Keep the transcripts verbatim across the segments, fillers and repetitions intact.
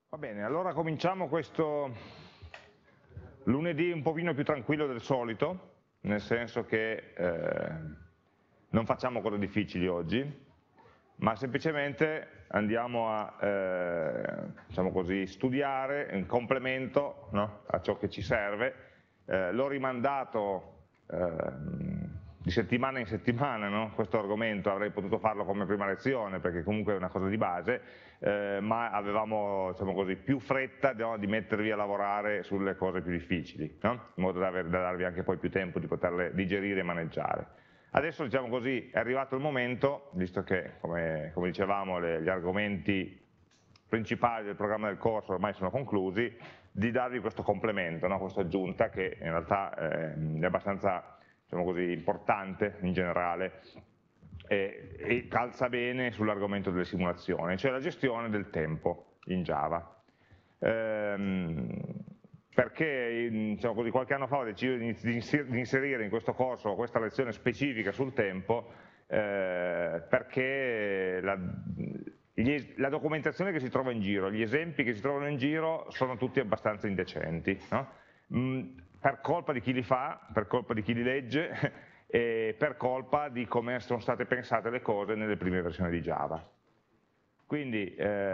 Va bene, allora cominciamo questo lunedì un pochino più tranquillo del solito, nel senso che eh, non facciamo cose difficili oggi, ma semplicemente andiamo a eh, diciamo così, studiare in complemento, no, a ciò che ci serve. Eh, l'ho rimandato eh, di settimana in settimana, no? Questo argomento avrei potuto farlo come prima lezione perché comunque è una cosa di base, eh, ma avevamo diciamo così, più fretta, no, di mettervi a lavorare sulle cose più difficili, no? In modo da, aver, da darvi anche poi più tempo di poterle digerire e maneggiare. Adesso diciamo così, è arrivato il momento, visto che come, come dicevamo le, gli argomenti principali del programma del corso ormai sono conclusi, di darvi questo complemento, no? Questa aggiunta che in realtà eh, è abbastanza diciamo così, importante in generale e, e calza bene sull'argomento delle simulazioni, cioè la gestione del tempo in Java. Ehm, perché diciamo così, qualche anno fa ho deciso di inserire in questo corso questa lezione specifica sul tempo eh, perché la, gli, la documentazione che si trova in giro, gli esempi che si trovano in giro sono tutti abbastanza indecenti, no? Mm, per colpa di chi li fa, per colpa di chi li legge e per colpa di come sono state pensate le cose nelle prime versioni di Java. Quindi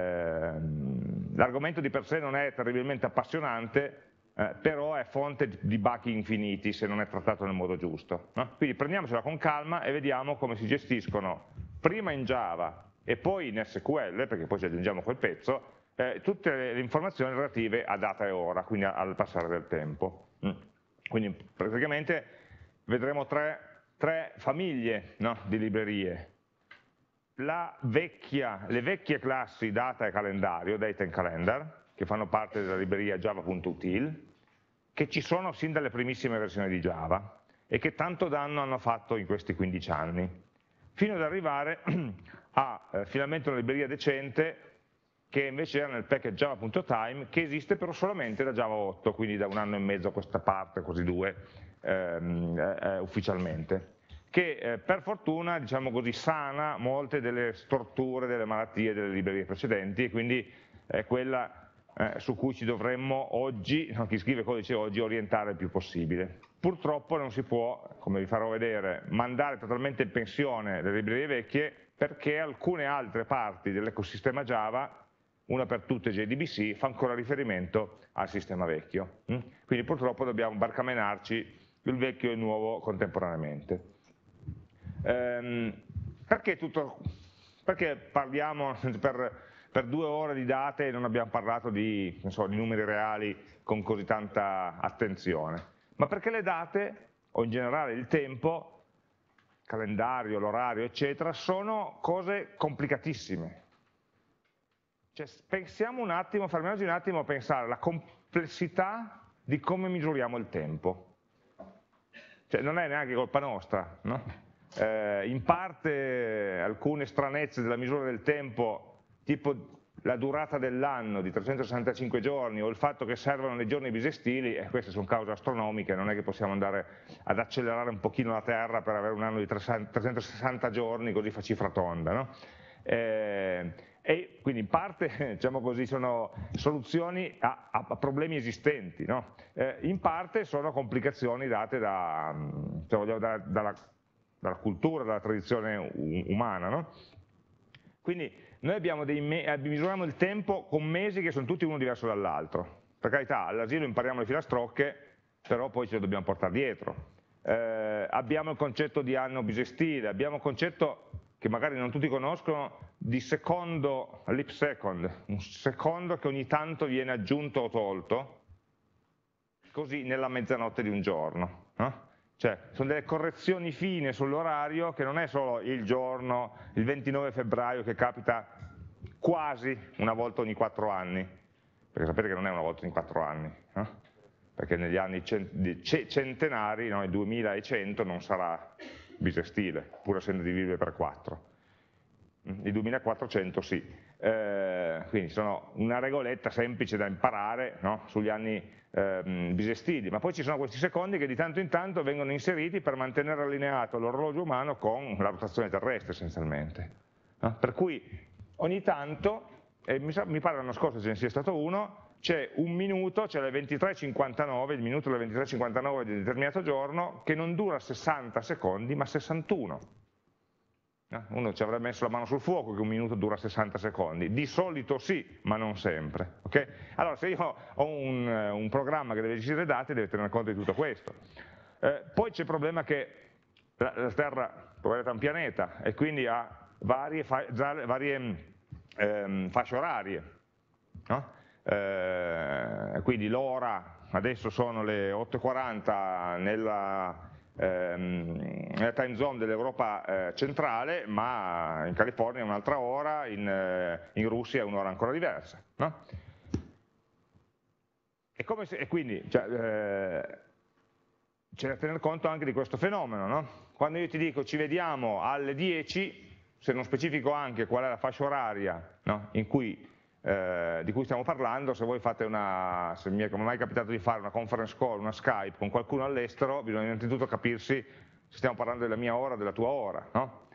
ehm, l'argomento di per sé non è terribilmente appassionante, eh, però è fonte di buchi infiniti se non è trattato nel modo giusto, no? Quindi prendiamocela con calma e vediamo come si gestiscono prima in Java e poi in S Q L, perché poi ci aggiungiamo quel pezzo, eh, tutte le informazioni relative a data e ora, quindi al passare del tempo. Mm. Quindi praticamente vedremo tre, tre famiglie, no, di librerie. La vecchia, le vecchie classi data e calendario, date and calendar, che fanno parte della libreria java.util, che ci sono sin dalle primissime versioni di Java e che tanto danno hanno fatto in questi quindici anni, fino ad arrivare a eh, finalmente una libreria decente che invece era nel package java.time, che esiste però solamente da Java otto, quindi da un anno e mezzo a questa parte, quasi due, ehm, eh, ufficialmente, che eh, per fortuna, diciamo così, sana molte delle storture, delle malattie delle librerie precedenti, e quindi è quella eh, su cui ci dovremmo oggi, no, chi scrive codice oggi, orientare il più possibile. Purtroppo non si può, come vi farò vedere, mandare totalmente in pensione le librerie vecchie, perché alcune altre parti dell'ecosistema Java, una per tutte J D B C, fa ancora riferimento al sistema vecchio. Quindi purtroppo dobbiamo barcamenarci il vecchio e il nuovo contemporaneamente. Ehm, perché, tutto, perché parliamo per, per due ore di date e non abbiamo parlato di, non so, di numeri reali con così tanta attenzione? Ma perché le date, o in generale il tempo, calendario, l'orario, eccetera, sono cose complicatissime. Cioè, pensiamo un attimo, fermiamoci un attimo a pensare alla complessità di come misuriamo il tempo. Cioè, non è neanche colpa nostra, no? Eh, in parte alcune stranezze della misura del tempo, tipo la durata dell'anno di trecentosessantacinque giorni o il fatto che servono dei giorni bisestili, e queste sono cause astronomiche, non è che possiamo andare ad accelerare un pochino la Terra per avere un anno di trecentosessanta giorni, così fa cifra tonda, no? Eh, e quindi in parte diciamo così, sono soluzioni a, a problemi esistenti, no? Eh, in parte sono complicazioni date da, diciamo, da, dalla, dalla cultura, dalla tradizione umana, no? Quindi noi abbiamo dei misuriamo il tempo con mesi che sono tutti uno diverso dall'altro. Per carità, all'asilo impariamo le filastrocche, però poi ce le dobbiamo portare dietro. Eh, abbiamo il concetto di anno bisestile, abbiamo il concetto che magari non tutti conoscono, di secondo, leap second, un secondo che ogni tanto viene aggiunto o tolto, così nella mezzanotte di un giorno, no? Cioè, sono delle correzioni fine sull'orario che non è solo il giorno, il ventinove febbraio, che capita quasi una volta ogni quattro anni, perché sapete che non è una volta ogni quattro anni, no? Perché negli anni centenari, no, il duemilacento non sarà bisestile, pur essendo divisibile per quattro. Il duemilaquattrocento sì, eh, quindi sono una regoletta semplice da imparare, no? Sugli anni eh, bisestili, ma poi ci sono questi secondi che di tanto in tanto vengono inseriti per mantenere allineato l'orologio umano con la rotazione terrestre essenzialmente, no? Per cui ogni tanto e mi, sa, mi pare l'anno scorso ce ne sia stato uno, c'è un minuto, c'è le ventitré e cinquantanove, il minuto delle ventitré e cinquantanove di un determinato giorno, che non dura sessanta secondi, ma sessantuno. Uno ci avrebbe messo la mano sul fuoco che un minuto dura sessanta secondi, di solito sì, ma non sempre. Okay? Allora se io ho un, un programma che deve gestire dati deve tenere conto di tutto questo. Eh, poi c'è il problema che la, la Terra è un pianeta e quindi ha varie, fa, varie ehm, fasce orarie, no? eh, quindi l'ora, adesso sono le otto e quaranta nella... nella time zone dell'Europa eh, centrale, ma in California è un'altra ora, in, eh, in Russia è un'ora ancora diversa. No? E, come se, e quindi cioè, eh, c'è da tener conto anche di questo fenomeno. No? Quando io ti dico ci vediamo alle dieci, se non specifico anche qual è la fascia oraria, no? in cui Eh, di cui stiamo parlando, se voi fate una, se mi è mai capitato di fare una conference call, una Skype con qualcuno all'estero, bisogna innanzitutto capirsi se stiamo parlando della mia ora o della tua ora, no?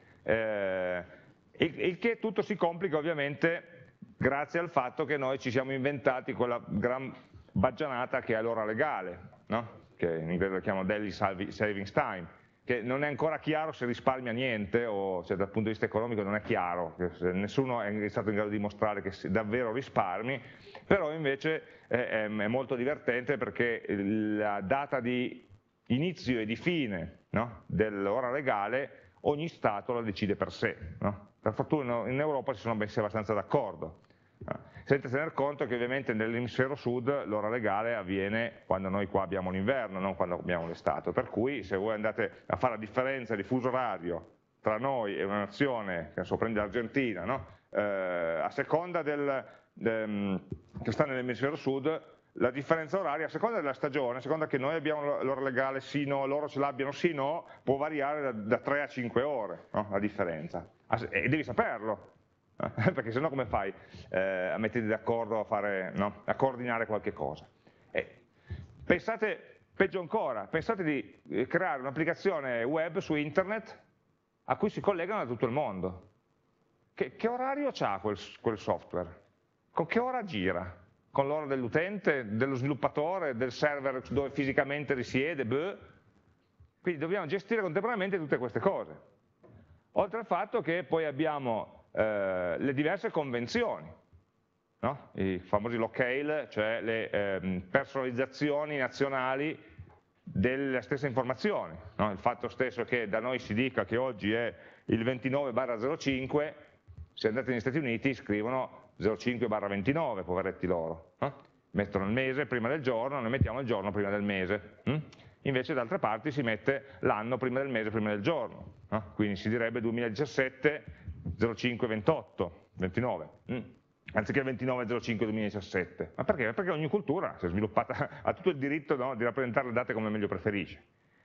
eh, il, il che tutto si complica ovviamente grazie al fatto che noi ci siamo inventati quella gran baggianata che è l'ora legale, no? Che in inglese lo chiamano daily savings time, che non è ancora chiaro se risparmia niente, o cioè, dal punto di vista economico non è chiaro, nessuno è stato in grado di dimostrare che davvero risparmi, però invece è, è molto divertente perché la data di inizio e di fine, no, dell'ora legale ogni Stato la decide per sé. No? Per fortuna in Europa si sono messi abbastanza d'accordo, no? Senza tener conto che ovviamente nell'emisfero sud l'ora legale avviene quando noi qua abbiamo l'inverno, non quando abbiamo l'estate, per cui se voi andate a fare la differenza di fuso orario tra noi e una nazione, che so, prende l'Argentina, no? eh, a seconda del, del, che sta nell'emisfero sud, la differenza oraria, a seconda della stagione, a seconda che noi abbiamo l'ora legale sì no, loro ce l'abbiano sì no, può variare da, da tre a cinque ore, no? La differenza, e devi saperlo. Perché sennò come fai eh, a metterti d'accordo a, fare, no? a coordinare qualche cosa? Eh, pensate, peggio ancora, pensate di creare un'applicazione web su internet a cui si collegano da tutto il mondo. Che, che orario ha quel, quel software? Con che ora gira? Con l'ora dell'utente, dello sviluppatore, del server dove fisicamente risiede? Beh. Quindi dobbiamo gestire contemporaneamente tutte queste cose. Oltre al fatto che poi abbiamo Eh, le diverse convenzioni, no? I famosi locale, cioè le eh, personalizzazioni nazionali delle stesse informazioni, no? Il fatto stesso che da noi si dica che oggi è il ventinove barra zero cinque, se andate negli Stati Uniti scrivono zero cinque barra ventinove, poveretti loro, no? Mettono il mese prima del giorno, noi mettiamo il giorno prima del mese, hm? Invece da altre parti si mette l'anno prima del mese prima del giorno, no? Quindi si direbbe duemiladiciassette zero cinque ventotto, ventinove, mm. anziché ventinove zero cinque duemiladiciassette. Ma perché? Perché ogni cultura si è sviluppata, ha tutto il diritto, no, di rappresentare le date come meglio preferisce.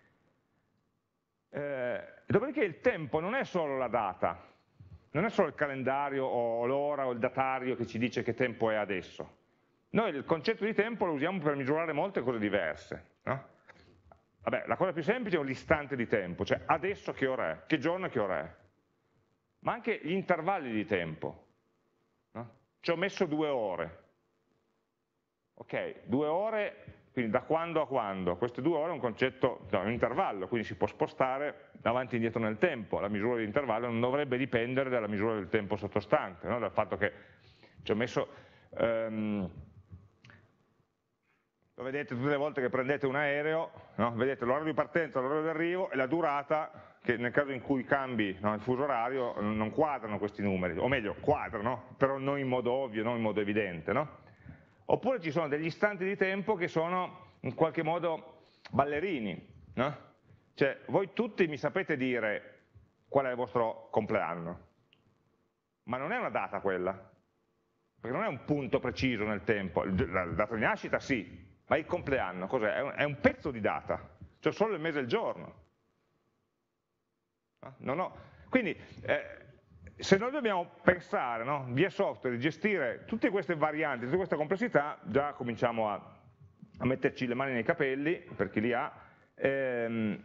Eh, dopodiché il tempo non è solo la data, non è solo il calendario o l'ora o il datario che ci dice che tempo è adesso. Noi il concetto di tempo lo usiamo per misurare molte cose diverse, no? Vabbè, la cosa più semplice è l'istante di tempo, cioè adesso che ora è, che giorno e che ora è. Ma anche gli intervalli di tempo, no? Ci ho messo due ore, ok, due ore, quindi da quando a quando, queste due ore è un concetto, no, un intervallo, quindi si può spostare avanti e indietro nel tempo, la misura di intervallo non dovrebbe dipendere dalla misura del tempo sottostante, no? Dal fatto che ci ho messo, um, lo vedete tutte le volte che prendete un aereo, no? Vedete l'orario di partenza, l'orario di arrivo e la durata, che nel caso in cui cambi, no, il fuso orario non quadrano questi numeri, o meglio quadrano, però non in modo ovvio, non in modo evidente, no? Oppure ci sono degli istanti di tempo che sono in qualche modo ballerini, no? Cioè voi tutti mi sapete dire qual è il vostro compleanno, ma non è una data quella, perché non è un punto preciso nel tempo, la data di nascita sì, ma il compleanno cos'è? È un pezzo di data, cioè solo il mese e il giorno. No, no. Quindi eh, se noi dobbiamo pensare, no, via software, di gestire tutte queste varianti, tutte queste complessità, già cominciamo a, a metterci le mani nei capelli, per chi li ha, ehm,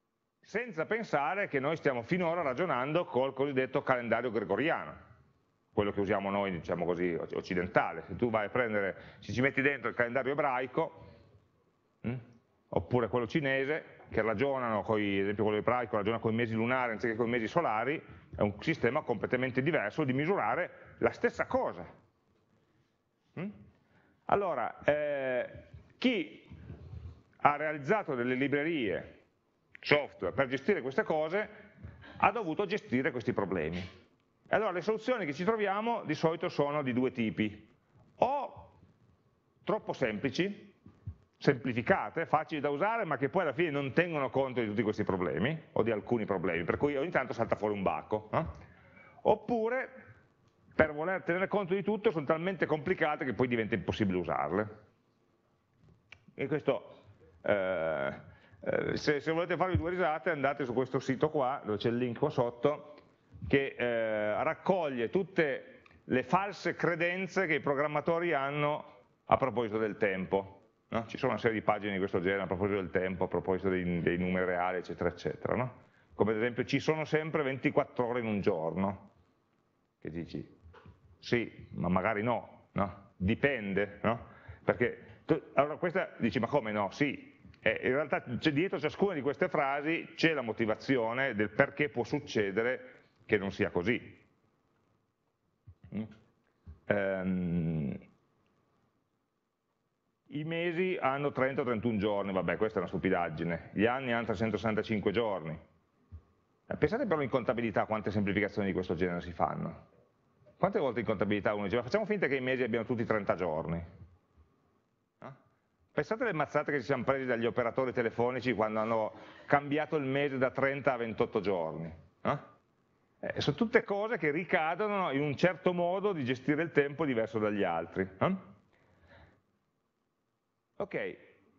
senza pensare che noi stiamo finora ragionando col cosiddetto calendario gregoriano. quello che usiamo noi, diciamo così, occidentale. Se tu vai a prendere, se ci metti dentro il calendario ebraico, mh, oppure quello cinese, che ragionano, coi, ad esempio quello ebraico ragiona con i mesi lunari anziché con i mesi solari, è un sistema completamente diverso di misurare la stessa cosa. Mh? Allora, eh, chi ha realizzato delle librerie software per gestire queste cose ha dovuto gestire questi problemi. E allora le soluzioni che ci troviamo di solito sono di due tipi, o troppo semplici, semplificate, facili da usare, ma che poi alla fine non tengono conto di tutti questi problemi, o di alcuni problemi, per cui ogni tanto salta fuori un bacco. Eh? Oppure, per voler tenere conto di tutto, sono talmente complicate che poi diventa impossibile usarle. E questo, eh, eh, se, se volete farvi due risate, andate su questo sito qua, dove c'è il link qua sotto, che eh, raccoglie tutte le false credenze che i programmatori hanno a proposito del tempo. No? Ci sono una serie di pagine di questo genere a proposito del tempo, a proposito dei, dei numeri reali, eccetera, eccetera. No? Come ad esempio ci sono sempre ventiquattro ore in un giorno, che dici, sì, ma magari no, no? Dipende, no? Perché tu, allora questa dici, ma come no? Sì, eh, in realtà dietro ciascuna di queste frasi c'è la motivazione del perché può succedere che non sia così. Mm? Um, I mesi hanno trenta o trentuno giorni, vabbè, questa è una stupidaggine. Gli anni hanno trecentosessantacinque giorni. Pensate però in contabilità quante semplificazioni di questo genere si fanno. Quante volte in contabilità uno dice, ma facciamo finta che i mesi abbiano tutti trenta giorni. No? Pensate alle mazzate che ci siamo presi dagli operatori telefonici quando hanno cambiato il mese da trenta a ventotto giorni. No? Eh, sono tutte cose che ricadono in un certo modo di gestire il tempo diverso dagli altri. No? Ok,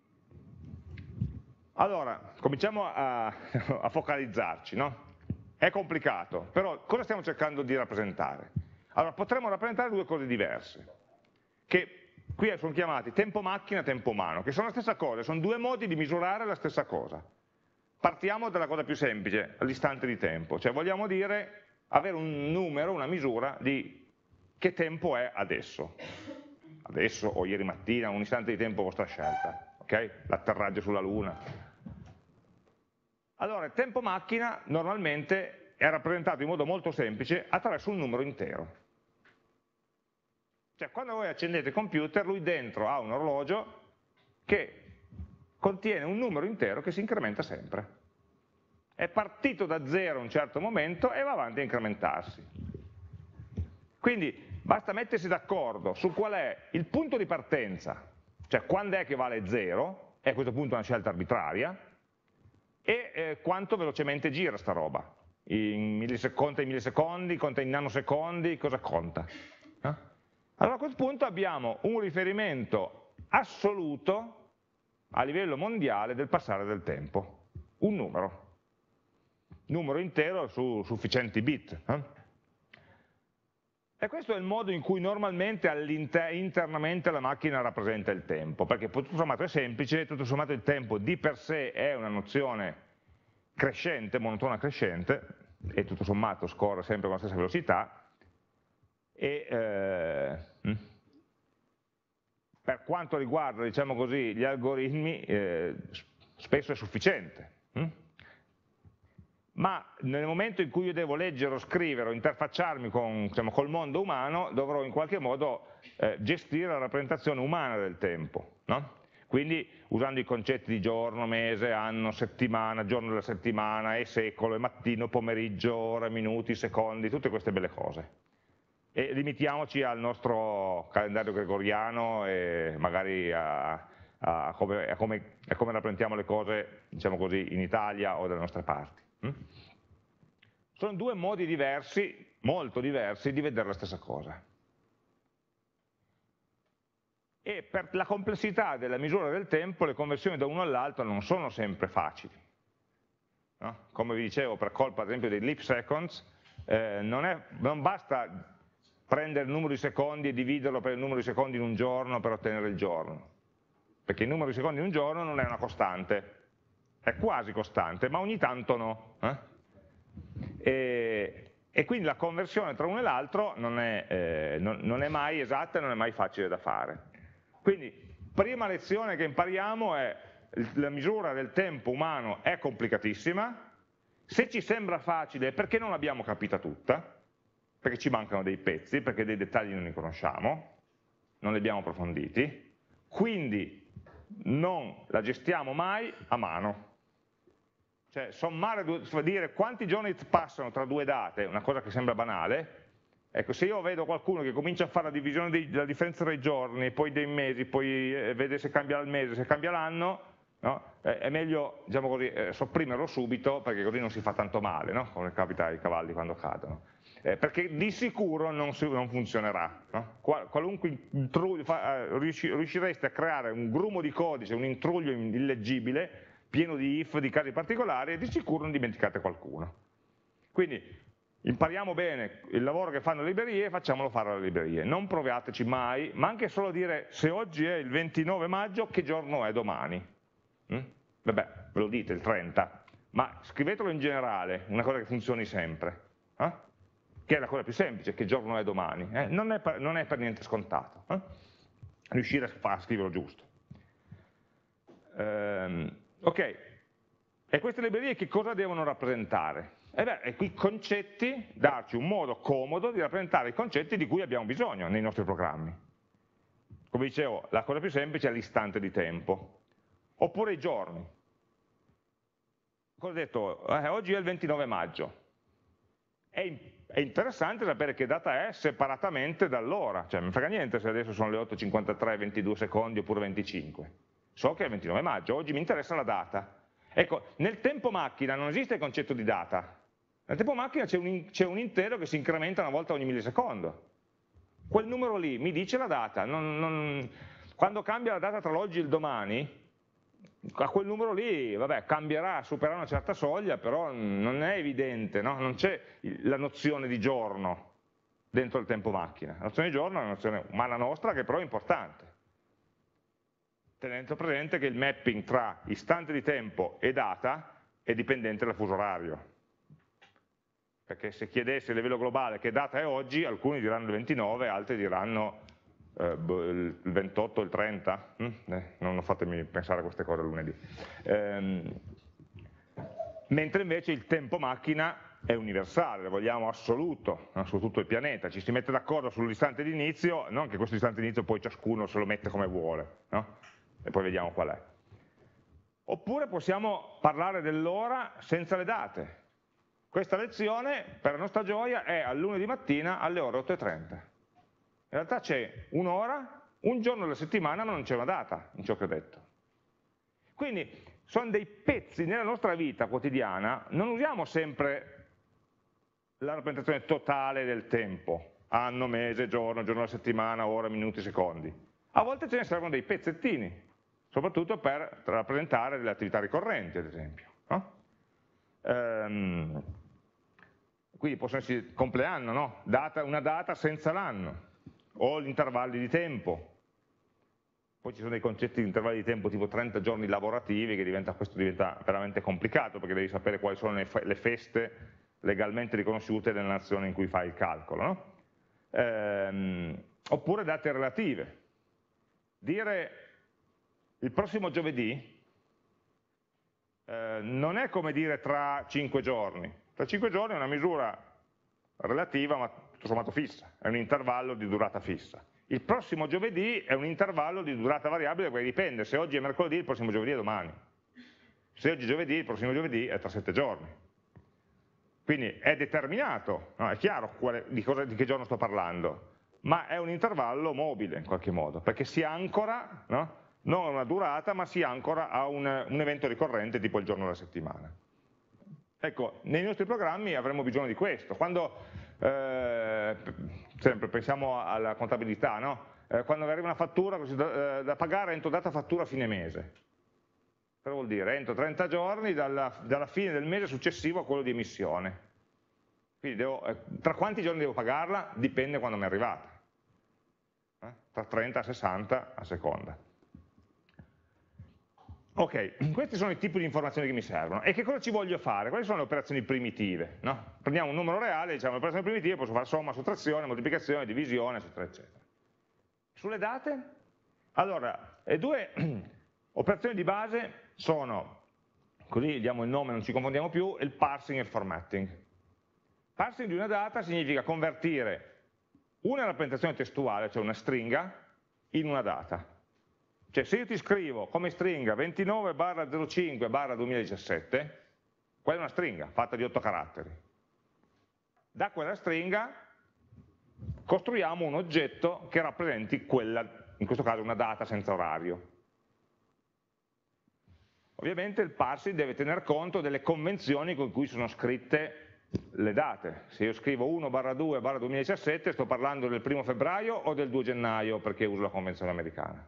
allora cominciamo a, a focalizzarci, no? È complicato, però cosa stiamo cercando di rappresentare? Allora potremmo rappresentare due cose diverse, che qui sono chiamati tempo macchina e tempo umano, che sono la stessa cosa, sono due modi di misurare la stessa cosa. Partiamo dalla cosa più semplice, l'istante di tempo, cioè vogliamo dire avere un numero, una misura di che tempo è adesso. Adesso o ieri mattina, un istante di tempo vostra scelta, ok? L'atterraggio sulla Luna. Allora, il tempo macchina normalmente è rappresentato in modo molto semplice attraverso un numero intero. Cioè, quando voi accendete il computer, lui dentro ha un orologio che contiene un numero intero che si incrementa sempre. È partito da zero a un certo momento e va avanti a incrementarsi. Quindi basta mettersi d'accordo su qual è il punto di partenza, cioè quando è che vale zero, è a questo punto una scelta arbitraria, e eh, quanto velocemente gira sta roba, in millisecondi, conta in millisecondi, conta in nanosecondi, cosa conta? Eh? Allora a questo punto abbiamo un riferimento assoluto a livello mondiale del passare del tempo, un numero, numero intero su sufficienti bit. Eh? E questo è il modo in cui normalmente internamente la macchina rappresenta il tempo, perché tutto sommato è semplice, tutto sommato il tempo di per sé è una nozione crescente, monotona crescente, e tutto sommato scorre sempre con la stessa velocità, e eh, per quanto riguarda, diciamo così, gli algoritmi, eh, spesso è sufficiente. Hm? Ma nel momento in cui io devo leggere o scrivere o interfacciarmi con, diciamo, col mondo umano, dovrò in qualche modo eh, gestire la rappresentazione umana del tempo, no? Quindi usando i concetti di giorno, mese, anno, settimana, giorno della settimana, e secolo, e mattino, pomeriggio, ora, minuti, secondi, tutte queste belle cose. E limitiamoci al nostro calendario gregoriano e magari a, a, come, a, come, a come rappresentiamo le cose, diciamo così, in Italia o dalle nostre parti. Sono due modi diversi, molto diversi, di vedere la stessa cosa. E per la complessità della misura del tempo, le conversioni da uno all'altro non sono sempre facili. No? Come vi dicevo, per colpa ad esempio dei leap seconds, eh, non, è, non basta prendere il numero di secondi e dividerlo per il numero di secondi in un giorno per ottenere il giorno. Perché il numero di secondi in un giorno non è una costante, è quasi costante, ma ogni tanto no. Eh? E E quindi la conversione tra uno e l'altro non, eh, non, non è mai esatta e non è mai facile da fare. Quindi, prima lezione che impariamo è la misura del tempo umano è complicatissima, se ci sembra facile è perché non l'abbiamo capita tutta, perché ci mancano dei pezzi, perché dei dettagli non li conosciamo, non li abbiamo approfonditi, quindi non la gestiamo mai a mano. Cioè sommare, dire quanti giorni passano tra due date, una cosa che sembra banale, ecco, se io vedo qualcuno che comincia a fare la divisione dei, la differenza tra i giorni, poi dei mesi, poi eh, vede se cambia il mese, se cambia l'anno, no? eh, è meglio, diciamo così, eh, sopprimerlo subito, perché così non si fa tanto male, no? Come capita ai cavalli quando cadono. Eh, perché di sicuro non, si, non funzionerà. No? Qual, qualunque intruglio, fa, eh, riuscireste a creare un grumo di codice, un intruglio illeggibile, pieno di if, di casi particolari, e di sicuro non dimenticate qualcuno. Quindi impariamo bene il lavoro che fanno le librerie e facciamolo fare alle librerie. Non provateci mai, ma anche solo dire se oggi è il ventinove maggio, che giorno è domani? Mm? Vabbè, ve lo dite, il trenta, ma scrivetelo in generale, una cosa che funzioni sempre. Eh? Che è la cosa più semplice, che giorno è domani. Eh? Non, è per, non è per niente scontato. Eh? Riuscire a, a scriverlo giusto. Ehm, ok, e queste librerie che cosa devono rappresentare? E beh, i concetti, darci un modo comodo di rappresentare i concetti di cui abbiamo bisogno nei nostri programmi. Come dicevo, la cosa più semplice è l'istante di tempo, oppure i giorni. Cosa ho detto? Eh, oggi è il ventinove maggio. È, è interessante sapere che data è separatamente dall'ora, cioè non frega niente se adesso sono le otto e cinquantatré, ventidue secondi oppure venticinque. So che è il ventinove maggio, oggi mi interessa la data. Ecco, nel tempo macchina non esiste il concetto di data. Nel tempo macchina c'è un, c'è un intero che si incrementa una volta ogni millisecondo. Quel numero lì mi dice la data. Non, non, quando cambia la data tra l'oggi e il domani, a quel numero lì, vabbè, cambierà, supererà una certa soglia, però non è evidente, no? Non c'è la nozione di giorno dentro il tempo macchina. La nozione di giorno è una nozione umana nostra che però è importante. Tenendo presente che il mapping tra istante di tempo e data è dipendente dal fuso orario. Perché se chiedessi a livello globale che data è oggi, alcuni diranno il ventinove, altri diranno eh, il ventotto, il trenta. Hm? Eh, non fatemi pensare a queste cose lunedì. Ehm, mentre invece il tempo macchina è universale, lo vogliamo assoluto, no? Su tutto il pianeta. Ci si mette d'accordo sull'istante di inizio, non che questo istante di inizio poi ciascuno se lo mette come vuole, no? E poi vediamo qual è. Oppure possiamo parlare dell'ora senza le date. Questa lezione, per la nostra gioia, è al lunedì mattina alle ore otto e trenta. In realtà c'è un'ora, un giorno della settimana, ma non c'è una data in ciò che ho detto. Quindi sono dei pezzi nella nostra vita quotidiana, non usiamo sempre la rappresentazione totale del tempo, anno, mese, giorno, giorno della settimana, ora, minuti, secondi. A volte ce ne servono dei pezzettini, soprattutto per rappresentare delle attività ricorrenti, ad esempio. No? Ehm, quindi possono essere compleanno, no? Data, una data senza l'anno, o gli intervalli di tempo. Poi ci sono dei concetti di intervalli di tempo tipo trenta giorni lavorativi, che diventa, questo diventa veramente complicato, perché devi sapere quali sono le, le feste legalmente riconosciute nella nazione in cui fai il calcolo. No? Ehm, oppure date relative. Dire il prossimo giovedì eh, non è come dire tra cinque giorni. Tra cinque giorni è una misura relativa ma tutto sommato fissa, è un intervallo di durata fissa. Il prossimo giovedì è un intervallo di durata variabile perché dipende, se oggi è mercoledì il prossimo giovedì è domani. Se oggi è giovedì il prossimo giovedì è tra sette giorni. Quindi è determinato, no? È chiaro quale, di, cosa, di che giorno sto parlando, ma è un intervallo mobile in qualche modo, perché si ancora, no? Non a una durata, ma si ancora a un, un evento ricorrente tipo il giorno della settimana. Ecco, nei nostri programmi avremo bisogno di questo. Quando, eh, sempre pensiamo alla contabilità, no? eh, quando arriva una fattura così da, eh, da pagare entro data fattura a fine mese. Cosa vuol dire? Entro trenta giorni dalla, dalla fine del mese successivo a quello di emissione. Quindi devo, eh, tra quanti giorni devo pagarla? Dipende quando mi è arrivata. Eh? Tra trenta e sessanta a seconda. Ok, questi sono i tipi di informazioni che mi servono. E che cosa ci voglio fare? Quali sono le operazioni primitive? No? Prendiamo un numero reale, diciamo le operazioni primitive, posso fare somma, sottrazione, moltiplicazione, divisione, eccetera, eccetera. Sulle date? Allora, le due operazioni di base sono, così diamo il nome, non ci confondiamo più, il parsing e il formatting. Parsing di una data significa convertire una rappresentazione testuale, cioè una stringa, in una data. Cioè se io ti scrivo come stringa ventinove barra zero cinque barra duemiladiciassette, quella è una stringa fatta di otto caratteri. Da quella stringa costruiamo un oggetto che rappresenti quella, in questo caso una data senza orario. Ovviamente il parsing deve tener conto delle convenzioni con cui sono scritte le date. Se io scrivo uno barra due barra duemiladiciassette sto parlando del primo febbraio o del due gennaio perché uso la convenzione americana.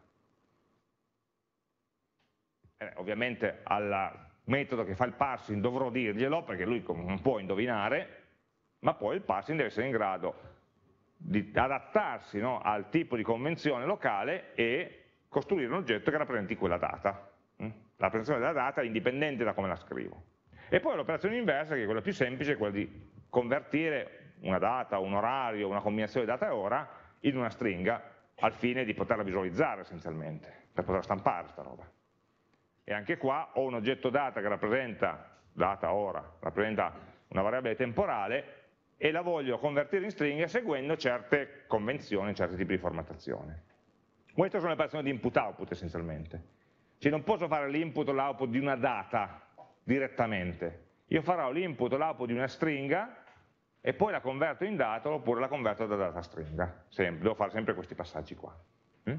Eh, ovviamente al metodo che fa il parsing dovrò dirglielo perché lui non può indovinare, ma poi il parsing deve essere in grado di adattarsi, no, al tipo di convenzione locale e costruire un oggetto che rappresenti quella data. La rappresentazione della data è indipendente da come la scrivo. E poi l'operazione inversa, che è quella più semplice, è quella di convertire una data, un orario, una combinazione di data e ora in una stringa al fine di poterla visualizzare essenzialmente, per poterla stampare questa roba. E anche qua ho un oggetto data che rappresenta, data ora, rappresenta una variabile temporale e la voglio convertire in stringa seguendo certe convenzioni, certi tipi di formattazione. Queste sono le operazioni di input-output essenzialmente. Cioè non posso fare l'input o l'output di una data direttamente, io farò l'input o l'output di una stringa e poi la converto in data oppure la converto da data stringa, sempre, devo fare sempre questi passaggi qua. Mm?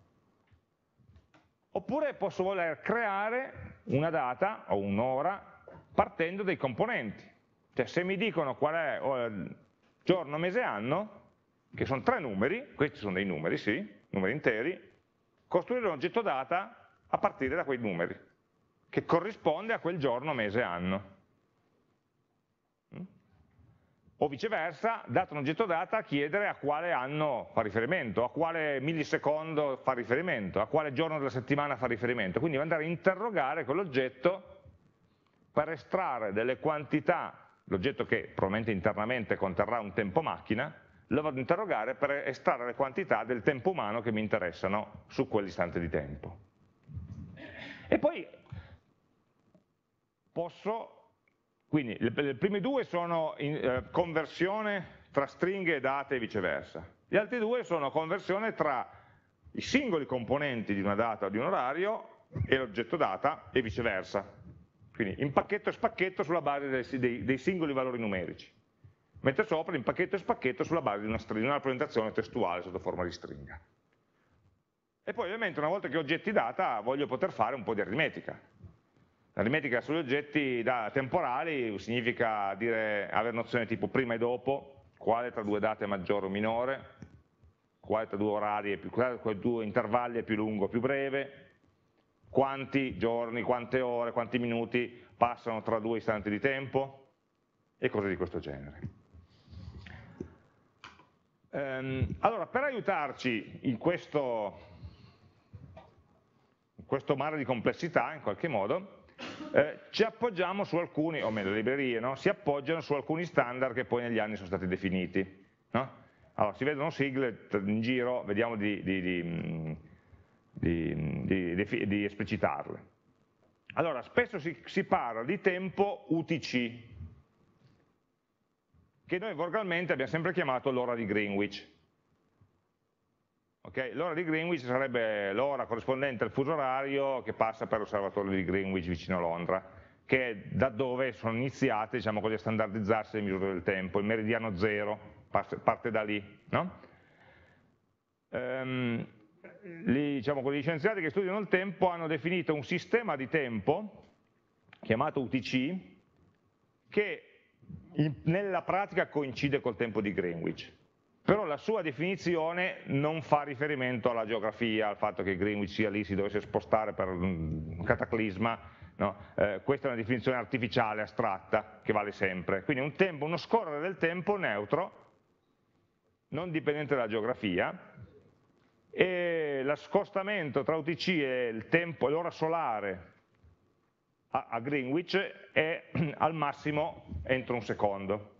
Oppure posso voler creare una data o un'ora partendo dai componenti, cioè se mi dicono qual è oh, giorno, mese, anno, che sono tre numeri, questi sono dei numeri, sì, numeri interi, costruire un oggetto data a partire da quei numeri, che corrisponde a quel giorno, mese, anno. O viceversa, dato un oggetto data, chiedere a quale anno fa riferimento, a quale millisecondo fa riferimento, a quale giorno della settimana fa riferimento. Quindi andare a interrogare quell'oggetto per estrarre delle quantità, l'oggetto che probabilmente internamente conterrà un tempo macchina, lo vado ad interrogare per estrarre le quantità del tempo umano che mi interessano su quell'istante di tempo. E poi posso... Quindi le, le prime due sono in, eh, conversione tra stringhe e date e viceversa. Gli altri due sono conversione tra i singoli componenti di una data o di un orario e l'oggetto data e viceversa. Quindi impacchetto e spacchetto sulla base dei, dei, dei singoli valori numerici. Mentre sopra impacchetto e spacchetto sulla base di una, stringa, una rappresentazione testuale sotto forma di stringa. E poi ovviamente una volta che ho oggetti data voglio poter fare un po' di aritmetica. L'aritmetica sugli oggetti da, temporali significa dire, avere nozioni tipo prima e dopo, quale tra due date è maggiore o minore, quale tra due orari è più, quale tra due intervalli è più lungo o più breve, quanti giorni, quante ore, quanti minuti passano tra due istanti di tempo e cose di questo genere. Ehm, allora, per aiutarci in questo, in questo mare di complessità, in qualche modo, Eh, ci appoggiamo su alcuni, o meglio le librerie, no? Si appoggiano su alcuni standard che poi negli anni sono stati definiti. No? Allora, si vedono sigle in giro, vediamo di, di, di, di, di esplicitarle. Allora, spesso si, si parla di tempo U T C, che noi volgarmente abbiamo sempre chiamato l'ora di Greenwich. Okay? L'ora di Greenwich sarebbe l'ora corrispondente al fuso orario che passa per l'osservatorio di Greenwich vicino a Londra, che è da dove sono iniziate, diciamo così, a standardizzarsi le misure del tempo, il meridiano zero parte da lì. No? Ehm, gli, diciamo così, gli scienziati che studiano il tempo hanno definito un sistema di tempo, chiamato U T C, che in, nella pratica coincide col tempo di Greenwich. Però la sua definizione non fa riferimento alla geografia, al fatto che Greenwich sia lì, si dovesse spostare per un cataclisma, no? eh, questa è una definizione artificiale, astratta, che vale sempre. Quindi un tempo, uno scorrere del tempo neutro, non dipendente dalla geografia, e lo scostamento tra U T C e il tempo, l'ora solare a, a Greenwich è al massimo entro un secondo.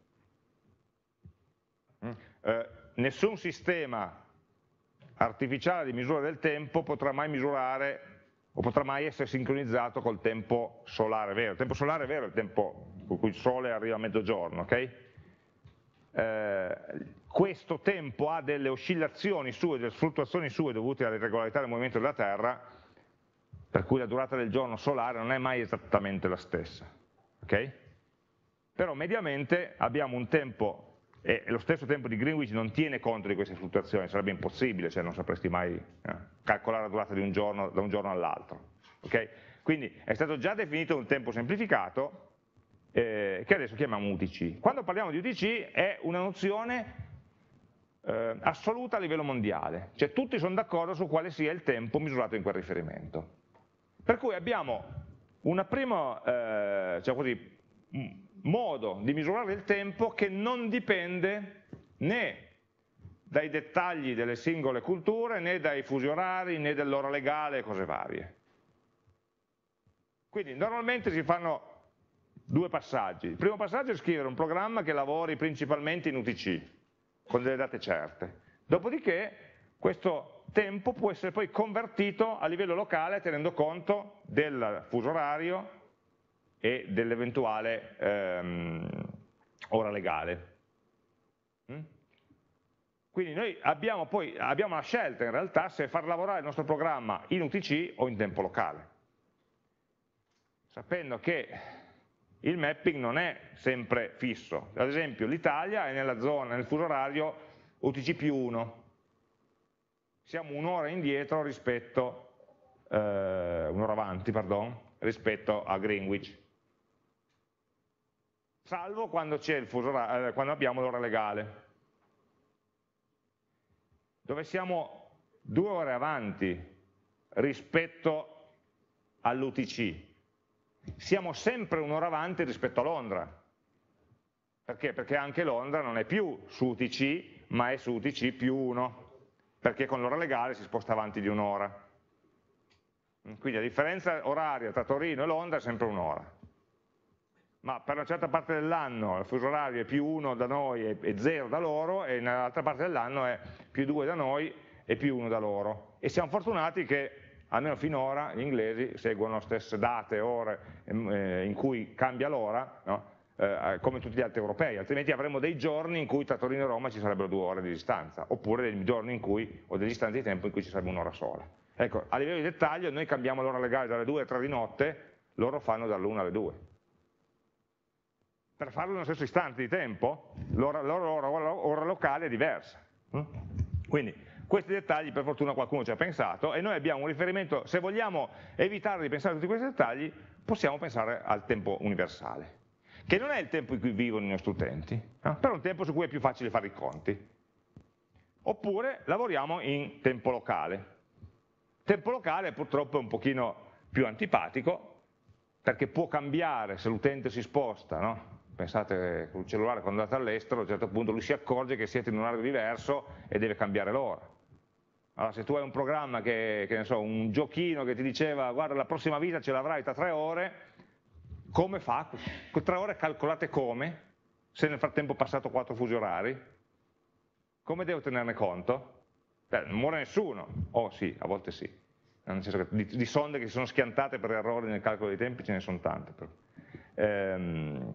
Eh, nessun sistema artificiale di misura del tempo potrà mai misurare o potrà mai essere sincronizzato col tempo solare vero. Il tempo solare vero è il tempo con cui il sole arriva a mezzogiorno, ok? Eh, questo tempo ha delle oscillazioni sue, delle fluttuazioni sue dovute alle irregolarità del movimento della Terra, per cui la durata del giorno solare non è mai esattamente la stessa, ok? Però mediamente abbiamo un tempo, e lo stesso tempo di Greenwich non tiene conto di queste fluttuazioni, sarebbe impossibile, cioè non sapresti mai eh, calcolare la durata di un giorno da un giorno all'altro, ok? Quindi è stato già definito un tempo semplificato, Eh, che adesso chiamiamo U T C. Quando parliamo di U T C è una nozione eh, assoluta a livello mondiale, cioè tutti sono d'accordo su quale sia il tempo misurato in quel riferimento. Per cui abbiamo un primo eh, diciamo così, modo di misurare il tempo che non dipende né dai dettagli delle singole culture, né dai fusi orari, né dell'ora legale e cose varie. Quindi normalmente si fanno due passaggi. Il primo passaggio è scrivere un programma che lavori principalmente in U T C, con delle date certe. Dopodiché questo tempo può essere poi convertito a livello locale tenendo conto del fuso orario e dell'eventuale ehm, ora legale. Mm? Quindi noi abbiamo poi abbiamo la scelta in realtà se far lavorare il nostro programma in U T C o in tempo locale, sapendo che il mapping non è sempre fisso. Ad esempio l'Italia è nella zona, nel fuso orario U T C più uno, siamo un'ora indietro rispetto, eh, un'ora avanti, pardon, rispetto a Greenwich, salvo quando, c'è il fuso orario, eh, quando abbiamo l'ora legale, dove siamo due ore avanti rispetto all'U T C. Siamo sempre un'ora avanti rispetto a Londra. Perché? Perché anche Londra non è più su U T C, ma è su U T C più uno, perché con l'ora legale si sposta avanti di un'ora. Quindi la differenza oraria tra Torino e Londra è sempre un'ora. Ma per una certa parte dell'anno il fuso orario è più uno da noi e zero da loro, e nell'altra parte dell'anno è più due da noi e più uno da loro. E siamo fortunati che almeno finora gli inglesi seguono le stesse date, ore eh, in cui cambia l'ora, no? eh, come tutti gli altri europei, altrimenti avremmo dei giorni in cui tra Torino e Roma ci sarebbero due ore di distanza, oppure dei giorni in cui, o delle distanze di tempo in cui ci sarebbe un'ora sola. Ecco, a livello di dettaglio noi cambiamo l'ora legale dalle due alle tre di notte, loro fanno dall'una alle due. Per farlo nello stesso istante di tempo, l'ora locale è diversa. Quindi questi dettagli per fortuna qualcuno ci ha pensato e noi abbiamo un riferimento, se vogliamo evitare di pensare a tutti questi dettagli, possiamo pensare al tempo universale, che non è il tempo in cui vivono i nostri utenti, eh? però è un tempo su cui è più facile fare i conti. Oppure lavoriamo in tempo locale. Tempo locale purtroppo è un pochino più antipatico, perché può cambiare se l'utente si sposta, no? Pensate con il cellulare quando andate all'estero, a un certo punto lui si accorge che siete in un orario diverso e deve cambiare l'ora. Allora se tu hai un programma, che, che ne so, un giochino che ti diceva guarda la prossima visita ce l'avrai tra tre ore, come fa? Con tre ore calcolate come? Se nel frattempo è passato quattro fusi orari? Come devo tenerne conto? Beh, non muore nessuno, oh sì, a volte sì, nel senso che di, di sonde che si sono schiantate per errori nel calcolo dei tempi ce ne sono tante. Però. Ehm,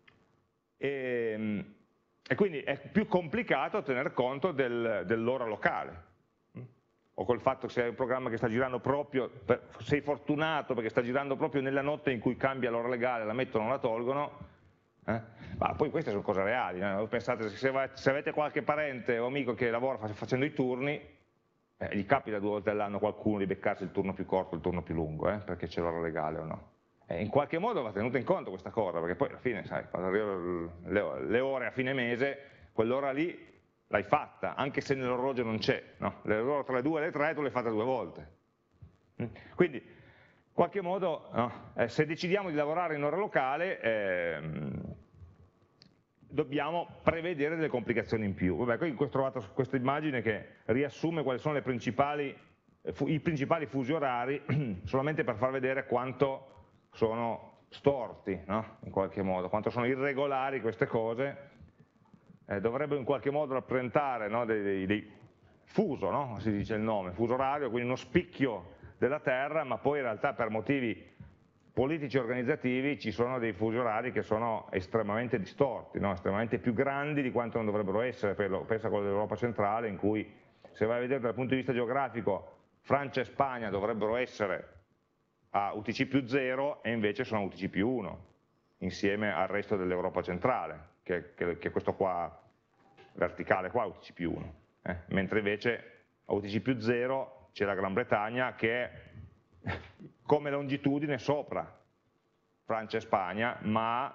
e, e quindi è più complicato tener conto del, dell'ora locale, o col fatto che se hai un programma che sta girando proprio, per, sei fortunato perché sta girando proprio nella notte in cui cambia l'ora legale, la mettono o la tolgono, eh? Ma poi queste sono cose reali, no? Pensate, se, va, se avete qualche parente o amico che lavora facendo i turni, eh, gli capita due volte all'anno qualcuno di beccarsi il turno più corto e il turno più lungo, eh? perché c'è l'ora legale o no. E in qualche modo va tenuta in conto questa cosa, perché poi alla fine, sai, quando arrivano le, le ore a fine mese, quell'ora lì l'hai fatta, anche se nell'orologio non c'è, no? Le ore tra le due e le tre tu le hai fatte due volte. Quindi, in qualche modo, no? eh, se decidiamo di lavorare in ora locale, ehm, dobbiamo prevedere delle complicazioni in più. Vabbè, qui ho trovato questa immagine che riassume quali sono le principali i principali fusi orari solamente per far vedere quanto sono storti, no? In qualche modo, quanto sono irregolari queste cose, eh, dovrebbero in qualche modo rappresentare, no, dei, dei, dei fuso, no? Si dice il nome, fuso orario, quindi uno spicchio della Terra, ma poi in realtà per motivi politici e organizzativi ci sono dei fusi orari che sono estremamente distorti, no? Estremamente più grandi di quanto non dovrebbero essere. Pensa a quello dell'Europa centrale, in cui se vai a vedere dal punto di vista geografico Francia e Spagna dovrebbero essere a U T C più zero e invece sono a U T C più uno, insieme al resto dell'Europa centrale, che, che, che è questo qua verticale qua, U T C più uno, eh? Mentre invece a U T C più zero c'è la Gran Bretagna che è come longitudine sopra Francia e Spagna, ma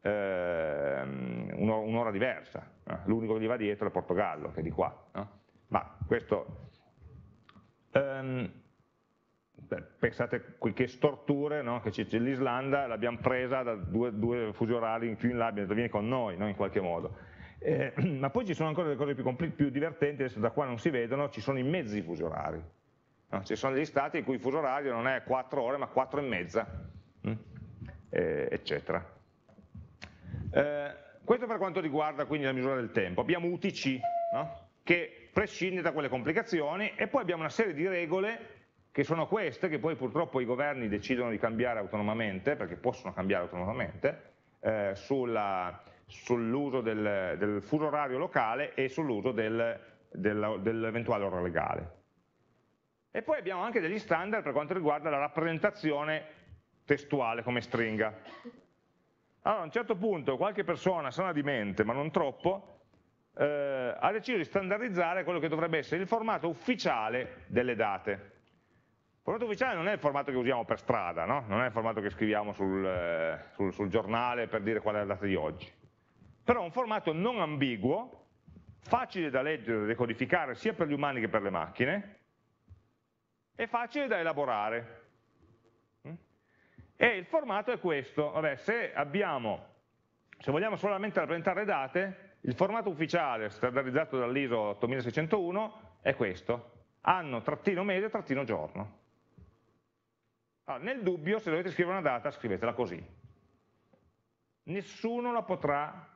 ehm, un'ora diversa, eh? L'unico che gli va dietro è il Portogallo, che è di qua, no? Ma questo, ehm, pensate che storture, no? Che c'è l'Islanda, l'abbiamo presa da due, due fusi orari più in là, abbiamo detto vieni con noi, no? In qualche modo. Eh, ma poi ci sono ancora delle cose più, più divertenti, adesso da qua non si vedono, ci sono i mezzi fusi orari. No? Ci sono degli stati in cui il fuso orario non è quattro ore ma quattro e mezza, eh, eccetera. Eh, questo per quanto riguarda quindi la misura del tempo. Abbiamo U T C, no? Che prescinde da quelle complicazioni, e poi abbiamo una serie di regole che sono queste, che poi purtroppo i governi decidono di cambiare autonomamente, perché possono cambiare autonomamente, eh, sulla, sull'uso del, del fuso orario locale e sull'uso del, del, dell'eventuale ora legale. E poi abbiamo anche degli standard per quanto riguarda la rappresentazione testuale come stringa. Allora, a un certo punto qualche persona sana di mente, ma non troppo, eh, ha deciso di standardizzare quello che dovrebbe essere il formato ufficiale delle date. Il formato ufficiale non è il formato che usiamo per strada, no? Non è il formato che scriviamo sul, eh, sul, sul giornale per dire qual è la data di oggi. Però è un formato non ambiguo, facile da leggere e da decodificare sia per gli umani che per le macchine, e facile da elaborare. E il formato è questo. Vabbè, se, abbiamo, se vogliamo solamente rappresentare le date, il formato ufficiale standardizzato dall'I S O ottomilaseicentouno è questo: anno, trattino mese, trattino giorno. Allora, nel dubbio, se dovete scrivere una data, scrivetela così. Nessuno la potrà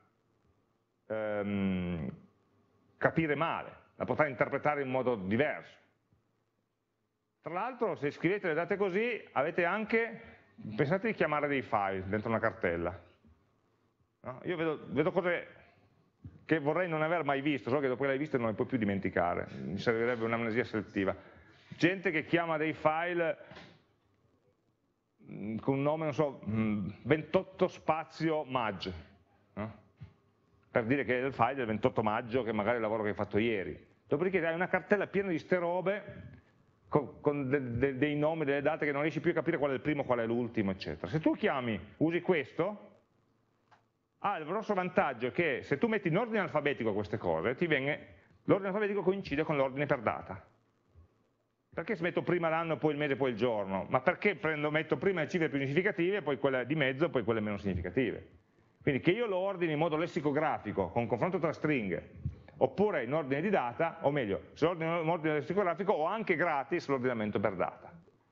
ehm, capire male, la potrà interpretare in modo diverso. Tra l'altro, se scrivete le date così, avete anche, pensate di chiamare dei file dentro una cartella. No? Io vedo, vedo cose che vorrei non aver mai visto, so che dopo che le hai viste non le puoi più dimenticare, mi servirebbe un'amnesia selettiva. Gente che chiama dei file con un nome, non so, ventotto spazio mag, no? Per dire che è il file del ventotto maggio, che magari è il lavoro che hai fatto ieri. Dopodiché hai una cartella piena di ste robe, con, con de, de, dei nomi, delle date che non riesci più a capire qual è il primo, qual è l'ultimo, eccetera. Se tu chiami, usi questo, ha il grosso vantaggio che se tu metti in ordine alfabetico queste cose, ti viene, l'ordine alfabetico coincide con l'ordine per data. Perché se metto prima l'anno, poi il mese, poi il giorno? Ma perché prendo, metto prima le cifre più significative, poi quelle di mezzo, e poi quelle meno significative? Quindi che io lo ordini in modo lessicografico, con confronto tra stringhe, oppure in ordine di data, o meglio, se lo ordino in ordine lessicografico, ho anche gratis l'ordinamento per data.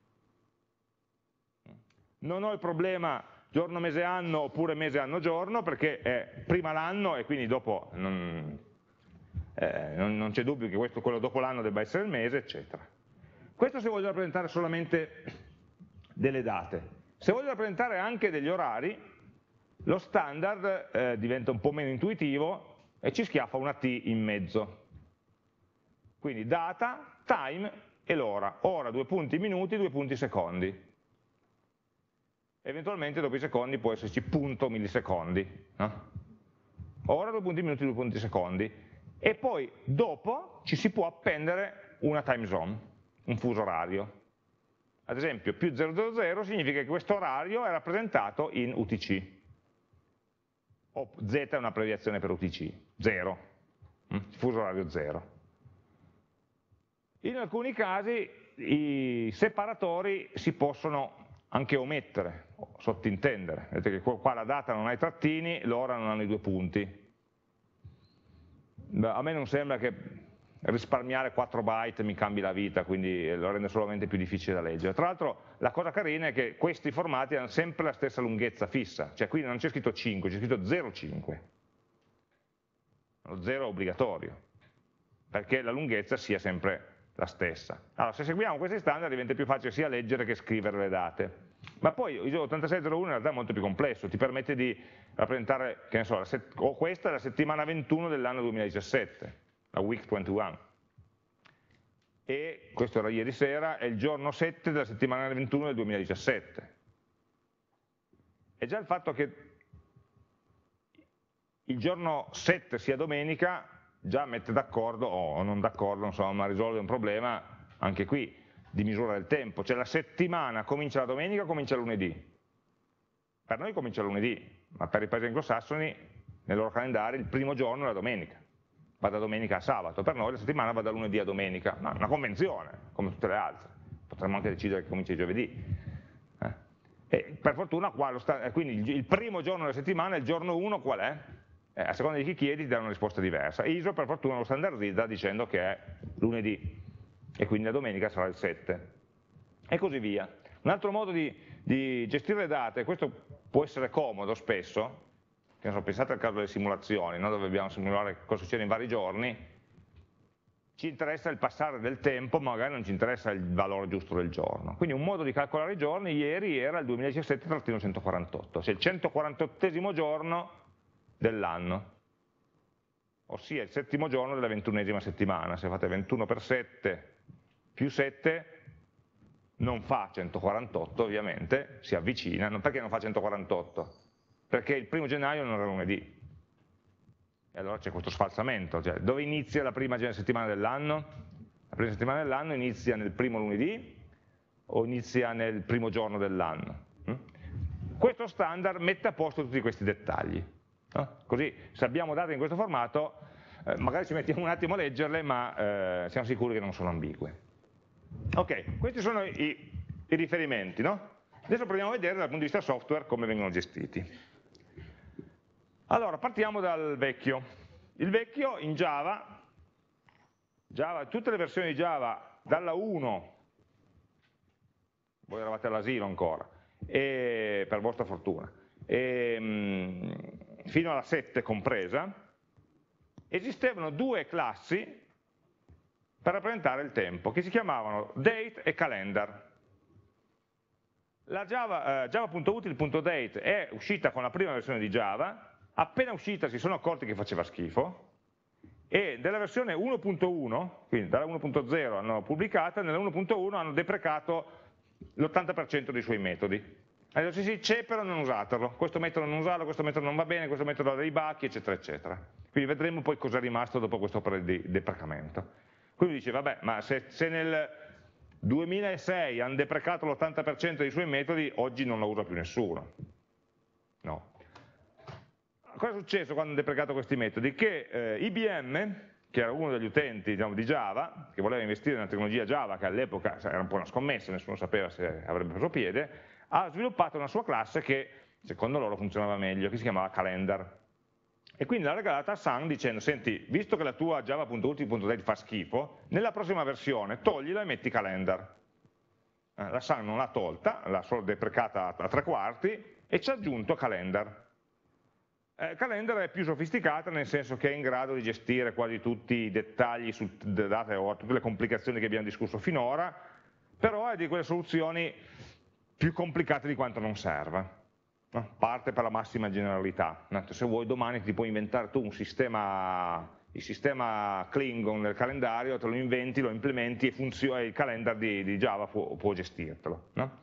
Non ho il problema giorno, mese, anno, oppure mese, anno, giorno, perché è prima l'anno e quindi dopo non, eh, non, non c'è dubbio che questo, quello dopo l'anno debba essere il mese, eccetera. Questo se voglio rappresentare solamente delle date. Se voglio rappresentare anche degli orari, lo standard eh, diventa un po' meno intuitivo e ci schiaffa una T in mezzo. Quindi data, time e l'ora. Ora, due punti minuti, due punti secondi. Eventualmente dopo i secondi può esserci punto millisecondi. No? Ora, due punti minuti, due punti secondi. E poi dopo ci si può appendere una time zone, un fuso orario. Ad esempio, più zero zero zero significa che questo orario è rappresentato in U T C. O Z è un'abbreviazione per U T C, zero, fuso orario zero. In alcuni casi i separatori si possono anche omettere, sottintendere. Vedete che qua la data non ha i trattini, l'ora non hanno i due punti. A me non sembra che risparmiare quattro byte mi cambi la vita, quindi lo rende solamente più difficile da leggere. Tra l'altro la cosa carina è che questi formati hanno sempre la stessa lunghezza fissa, cioè qui non c'è scritto cinque, c'è scritto zero virgola cinque. Lo zero è obbligatorio, perché la lunghezza sia sempre la stessa. Allora, se seguiamo questi standard diventa più facile sia leggere che scrivere le date. Ma poi I S O ottantasei zero uno in realtà è molto più complesso, ti permette di rappresentare, che ne so, o questa è la settimana ventuno dell'anno duemiladiciassette, la week ventuno. E questo era ieri sera, è il giorno sette della settimana ventuno del duemiladiciassette. E già il fatto che il giorno sette sia domenica già mette d'accordo, o non d'accordo, insomma, ma risolve un problema anche qui di misura del tempo, cioè la settimana comincia la domenica o comincia lunedì? Per noi comincia lunedì, ma per i paesi anglosassoni nel loro calendario il primo giorno è la domenica, va da domenica a sabato, per noi la settimana va da lunedì a domenica, no, è una convenzione come tutte le altre, potremmo anche decidere che comincia il giovedì. Eh? E per fortuna qua lo sta, quindi il primo giorno della settimana, il giorno uno qual è? Eh, a seconda di chi chiedi ti dà una risposta diversa. I S O per fortuna lo standardizza dicendo che è lunedì e quindi la domenica sarà il sette e così via. Un altro modo di, di gestire le date, questo può essere comodo spesso, che non so, pensate al caso delle simulazioni, no? Dove dobbiamo simulare cosa succede in vari giorni, ci interessa il passare del tempo, ma magari non ci interessa il valore giusto del giorno. Quindi un modo di calcolare i giorni ieri era il duemiladiciassette centoquarantotto, cioè il centoquarantottesimo giorno dell'anno, ossia il settimo giorno della ventunesima settimana. Se fate ventuno per sette più sette non fa centoquarantotto, ovviamente, si avvicina. Perché non fa centoquarantotto? Perché il primo gennaio non era lunedì, e allora c'è questo sfalsamento, cioè dove inizia la prima settimana dell'anno? La prima settimana dell'anno inizia nel primo lunedì o inizia nel primo giorno dell'anno? Questo standard mette a posto tutti questi dettagli. No? Così se abbiamo date in questo formato eh, magari ci mettiamo un attimo a leggerle, ma eh, siamo sicuri che non sono ambigue. Ok, questi sono i, i riferimenti, no? Adesso proviamo a vedere dal punto di vista software come vengono gestiti. Allora, partiamo dal vecchio. Il vecchio in Java, Java, tutte le versioni di Java dalla uno, voi eravate all'asilo ancora, e, per vostra fortuna, e, mh, fino alla sette compresa, esistevano due classi per rappresentare il tempo, che si chiamavano date e calendar. La Java, eh, java.util.date è uscita con la prima versione di Java, appena uscita si sono accorti che faceva schifo, e della versione uno punto uno, quindi dalla uno punto zero hanno pubblicata, nella uno punto uno hanno deprecato l'ottanta per cento dei suoi metodi. Allora sì, sì, c'è però non usatelo, questo metodo non usarlo, questo metodo non va bene, questo metodo ha dei bacchi, eccetera, eccetera. Quindi vedremo poi cosa è rimasto dopo questo opera di deprecamento. Quindi dice, vabbè, ma se, se nel duemilasei hanno deprecato l'ottanta per cento dei suoi metodi, oggi non lo usa più nessuno. No. Cosa è successo quando hanno deprecato questi metodi? Che eh, I B M, che era uno degli utenti, diciamo, di Java, che voleva investire nella tecnologia Java, che all'epoca era un po' una scommessa, nessuno sapeva se avrebbe preso piede, ha sviluppato una sua classe che secondo loro funzionava meglio, che si chiamava calendar. E quindi l'ha regalata a Sun dicendo, senti, visto che la tua java.util.date fa schifo, nella prossima versione toglila e metti calendar. Eh, la Sun non l'ha tolta, l'ha solo deprecata a tre quarti e ci ha aggiunto calendar. Eh, calendar è più sofisticata nel senso che è in grado di gestire quasi tutti i dettagli su date o tutte le complicazioni che abbiamo discusso finora, però è di quelle soluzioni più complicate di quanto non serva. No? Parte per la massima generalità. Se vuoi domani ti puoi inventare tu un sistema, il sistema Klingon del calendario, te lo inventi, lo implementi e, funziona, il calendar di, di Java può, può gestirtelo. No?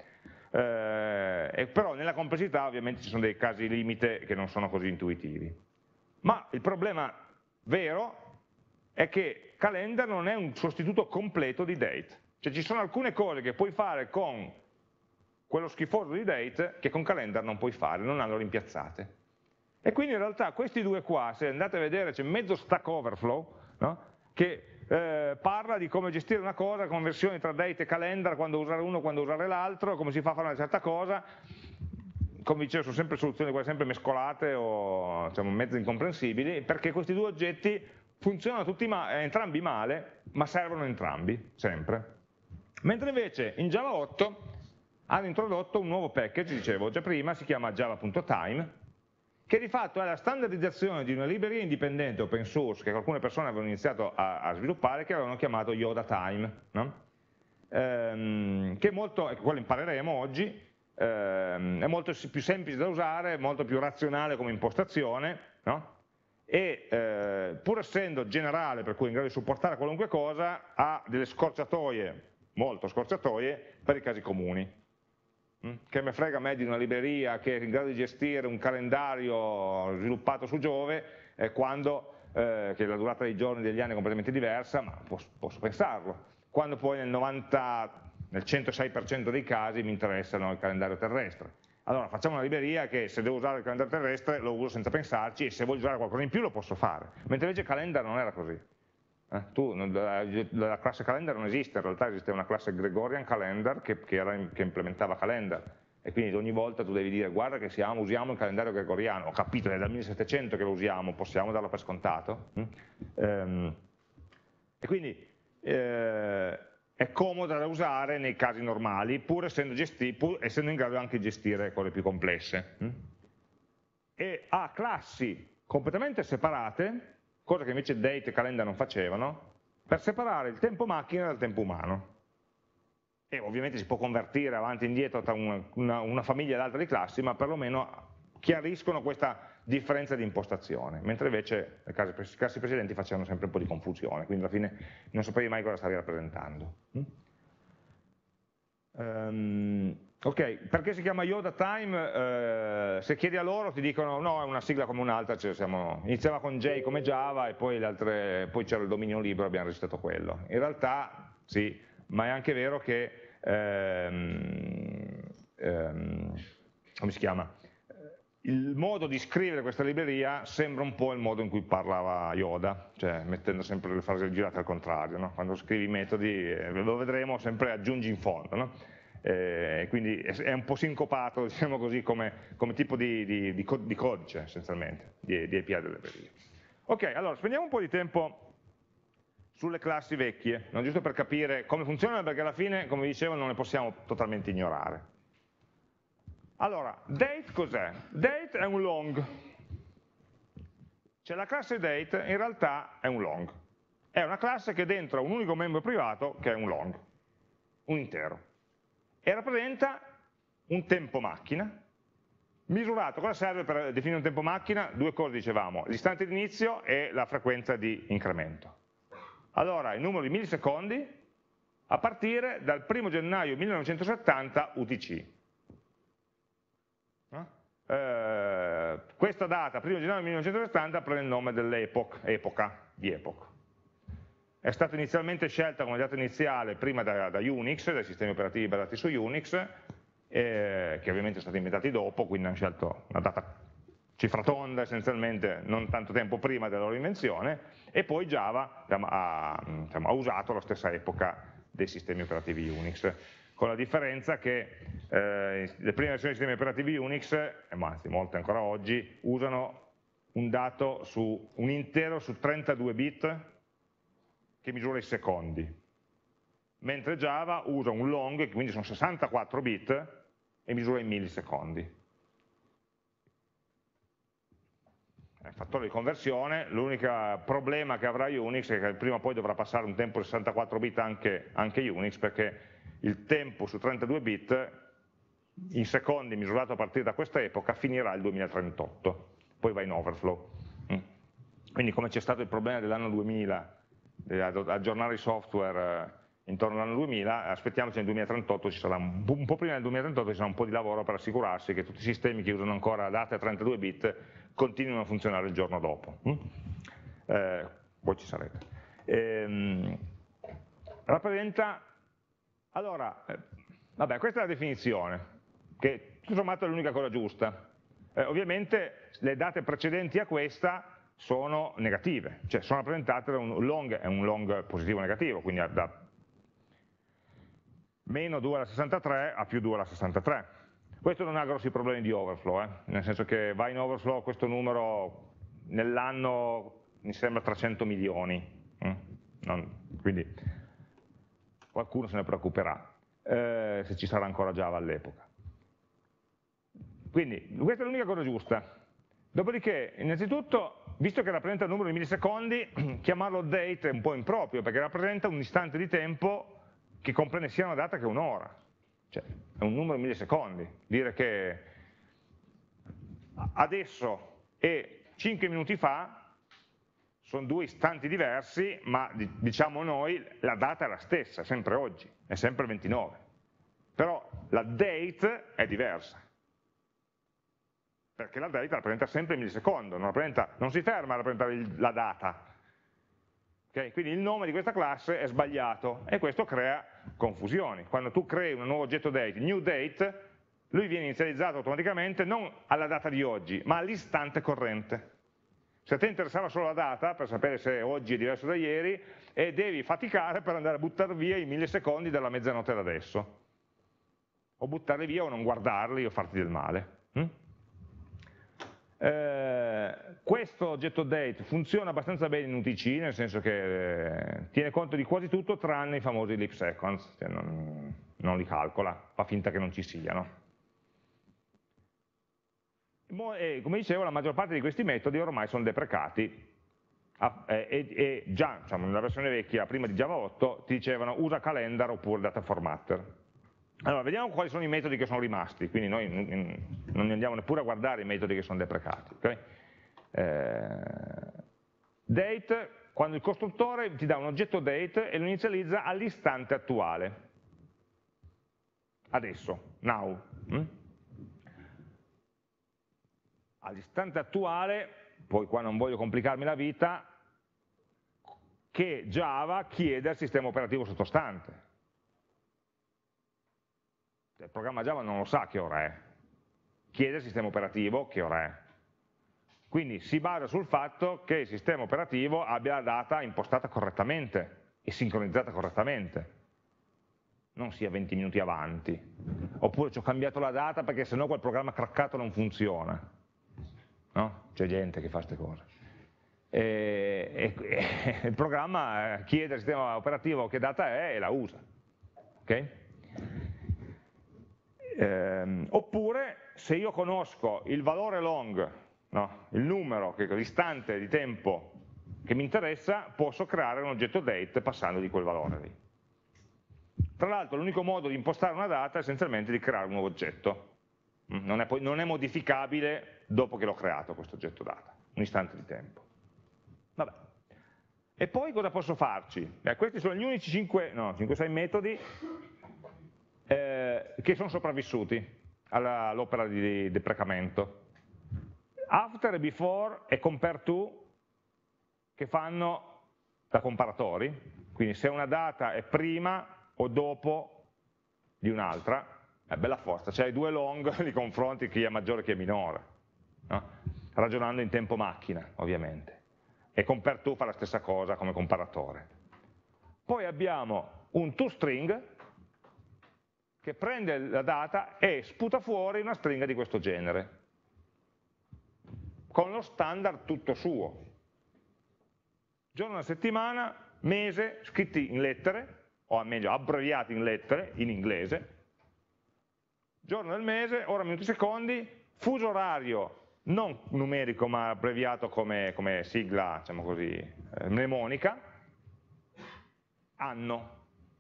Eh, e però nella complessità ovviamente ci sono dei casi limite che non sono così intuitivi. Ma il problema vero è che calendar non è un sostituto completo di date. Cioè ci sono alcune cose che puoi fare con quello schifoso di date che con calendar non puoi fare, non hanno rimpiazzate. E quindi in realtà questi due qua, se andate a vedere, c'è mezzo Stack Overflow, no? Che eh, parla di come gestire una cosa, conversioni tra date e calendar, quando usare uno, quando usare l'altro, come si fa a fare una certa cosa. Come dicevo, sono sempre soluzioni quelle sempre mescolate o diciamo, mezzo incomprensibili, perché questi due oggetti funzionano tutti ma entrambi male, ma servono entrambi, sempre. Mentre invece in Java otto hanno introdotto un nuovo package, dicevo già prima, si chiama java.time, che di fatto è la standardizzazione di una libreria indipendente open source che alcune persone avevano iniziato a, a sviluppare, che avevano chiamato YodaTime, no? ehm, che è molto, quello impareremo oggi, ehm, è molto più semplice da usare, molto più razionale come impostazione, no? E eh, pur essendo generale, per cui è in grado di supportare qualunque cosa, ha delle scorciatoie, molto scorciatoie, per i casi comuni. Che me frega a me di una libreria che è in grado di gestire un calendario sviluppato su Giove, eh, quando, eh, che la durata dei giorni degli anni è completamente diversa, ma posso, posso pensarlo, quando poi nel, novanta, nel centosei per cento dei casi mi interessano il calendario terrestre. Allora facciamo una libreria che se devo usare il calendario terrestre lo uso senza pensarci, e se voglio usare qualcosa in più lo posso fare, mentre invece Calendar non era così. Eh, tu, la, la classe calendar non esiste, in realtà esiste una classe Gregorian Calendar che, che, era, che implementava calendar, e quindi ogni volta tu devi dire guarda che siamo, usiamo il calendario gregoriano, ho capito, è dal millesettecento che lo usiamo, possiamo darlo per scontato? Mm? Ehm, e quindi eh, è comoda da usare nei casi normali, pur essendo, pur essendo in grado anche di gestire cose più complesse. Mm? E ha classi completamente separate, cosa che invece Date e Calendar non facevano, per separare il tempo macchina dal tempo umano. E ovviamente si può convertire avanti e indietro tra una, una, una famiglia e l'altra di classi, ma perlomeno chiariscono questa differenza di impostazione, mentre invece le classi, classi precedenti facevano sempre un po' di confusione, quindi alla fine non sapevi mai cosa stavi rappresentando. Um, ok, perché si chiama YodaTime? Eh, se chiedi a loro ti dicono no, è una sigla come un'altra, cioè siamo, iniziava con J come Java e poi, poi c'era il dominio libero e abbiamo registrato quello. In realtà sì, ma è anche vero che, ehm, ehm, come si chiama? Il modo di scrivere questa libreria sembra un po' il modo in cui parlava Yoda, cioè mettendo sempre le frasi girate al contrario, no? Quando scrivi i metodi, eh, lo vedremo, sempre aggiungi in fondo, no? eh, quindi è un po' sincopato, diciamo così, come, come tipo di, di, di, di codice essenzialmente, di, di A P I delle librerie. Ok, allora spendiamo un po' di tempo sulle classi vecchie, no? Giusto per capire come funzionano, perché alla fine, come dicevo, non le possiamo totalmente ignorare. Allora, date cos'è? Date è un long, cioè la classe date in realtà è un long, è una classe che dentro ha un unico membro privato che è un long, un intero, e rappresenta un tempo macchina, misurato. Cosa serve per definire un tempo macchina? Due cose dicevamo, l'istante di inizio e la frequenza di incremento. Allora, il numero di millisecondi a partire dal primo gennaio millenovecentosettanta U T C. Eh, questa data, primo gennaio millenovecentosettanta, prende il nome dell'epoca, epoca, di epoch. È stata inizialmente scelta come data iniziale prima da, da Unix, dai sistemi operativi basati su Unix, eh, che ovviamente sono stati inventati dopo, quindi hanno scelto una data cifratonda essenzialmente non tanto tempo prima della loro invenzione, e poi Java ha, diciamo, ha usato la stessa epoca dei sistemi operativi Unix, con la differenza che eh, le prime versioni dei sistemi operativi Unix, eh, ma anzi molte ancora oggi, usano un dato su un intero su trentadue bit che misura i secondi, mentre Java usa un long, che quindi sono sessantaquattro bit, e misura i millisecondi. È un fattore di conversione, l'unico problema che avrà Unix è che prima o poi dovrà passare un tempo di sessantaquattro bit anche, anche Unix, perché il tempo su trentadue bit in secondi misurato a partire da questa epoca finirà il duemilatrentotto, poi va in overflow. Quindi come c'è stato il problema dell'anno duemila, di aggiornare i software intorno all'anno duemila, aspettiamoci nel duemilatrentotto, ci sarà un, un po' prima del duemilatrentotto ci sarà un po' di lavoro per assicurarsi che tutti i sistemi che usano ancora date a trentadue bit continuino a funzionare il giorno dopo. Eh, poi ci sarete. Ehm, rappresenta, allora, eh, vabbè, questa è la definizione, che tutto sommato è l'unica cosa giusta. Eh, ovviamente le date precedenti a questa sono negative, cioè sono rappresentate da un long, è un long positivo o negativo, quindi da meno due alla sessantatré a più due alla sessantatré. Questo non ha grossi problemi di overflow, eh? Nel senso che va in overflow questo numero nell'anno mi sembra trecento milioni, non, quindi qualcuno se ne preoccuperà, eh, se ci sarà ancora Java all'epoca. Quindi questa è l'unica cosa giusta. Dopodiché, innanzitutto, visto che rappresenta il numero di millisecondi, chiamarlo date è un po' improprio, perché rappresenta un istante di tempo che comprende sia una data che un'ora. Cioè, è un numero di millisecondi. Dire che adesso e cinque minuti fa sono due istanti diversi, ma diciamo noi la data è la stessa, è sempre oggi, è sempre ventinove. Però la date è diversa, perché la date rappresenta sempre il millisecondo, non, rappresenta, non si ferma a rappresentare il, la data. Okay? Quindi il nome di questa classe è sbagliato e questo crea confusioni. Quando tu crei un nuovo oggetto date, new date, lui viene inizializzato automaticamente non alla data di oggi, ma all'istante corrente. Se a te interessava solo la data, per sapere se oggi è diverso da ieri, e devi faticare per andare a buttare via i millisecondi della mezzanotte da adesso. O buttarli via o non guardarli o farti del male. Hm? Eh, questo oggetto date funziona abbastanza bene in U T C, nel senso che eh, tiene conto di quasi tutto tranne i famosi leap seconds, cioè non, non li calcola, fa finta che non ci siano. E, come dicevo, la maggior parte di questi metodi ormai sono deprecati e, e, e già diciamo, nella versione vecchia, prima di Java otto, ti dicevano usa calendar oppure data formatter. Allora, vediamo quali sono i metodi che sono rimasti, quindi noi non andiamo neppure a guardare i metodi che sono deprecati. Okay? Eh, date, quando il costruttore ti dà un oggetto date e lo inizializza all'istante attuale, adesso, now. Hm? All'istante attuale, poi qua non voglio complicarmi la vita, che Java chiede al sistema operativo sottostante. Il programma Java non lo sa che ora è, chiede al sistema operativo che ora è. Quindi si basa sul fatto che il sistema operativo abbia la data impostata correttamente e sincronizzata correttamente, non sia venti minuti avanti, oppure ci ho cambiato la data perché sennò quel programma craccato non funziona. No? C'è gente che fa queste cose. E, e, e il programma chiede al sistema operativo che data è e la usa. Okay? Eh, oppure se io conosco il valore long, no? Il numero, l'istante di tempo che mi interessa, posso creare un oggetto date passando di quel valore lì. Tra l'altro l'unico modo di impostare una data è essenzialmente di creare un nuovo oggetto. Non è, poi, non è modificabile dopo che l'ho creato questo oggetto data, un istante di tempo. Vabbè. E poi cosa posso farci? Eh, questi sono gli unici cinque sei metodi eh, che sono sopravvissuti all'opera di deprecamento. After, before e compare to, che fanno da comparatori, quindi se una data è prima o dopo di un'altra, è bella forza, cioè i due long li confronti chi è maggiore e chi è minore, no? Ragionando in tempo macchina ovviamente, e compare to fa la stessa cosa come comparatore. Poi abbiamo un toString che prende la data e sputa fuori una stringa di questo genere, con lo standard tutto suo. Giorno della settimana, mese, scritti in lettere, o meglio abbreviati in lettere, in inglese, giorno del mese, ora, minuti, secondi, fuso orario non numerico ma abbreviato come, come sigla, diciamo così, eh, mnemonica, anno.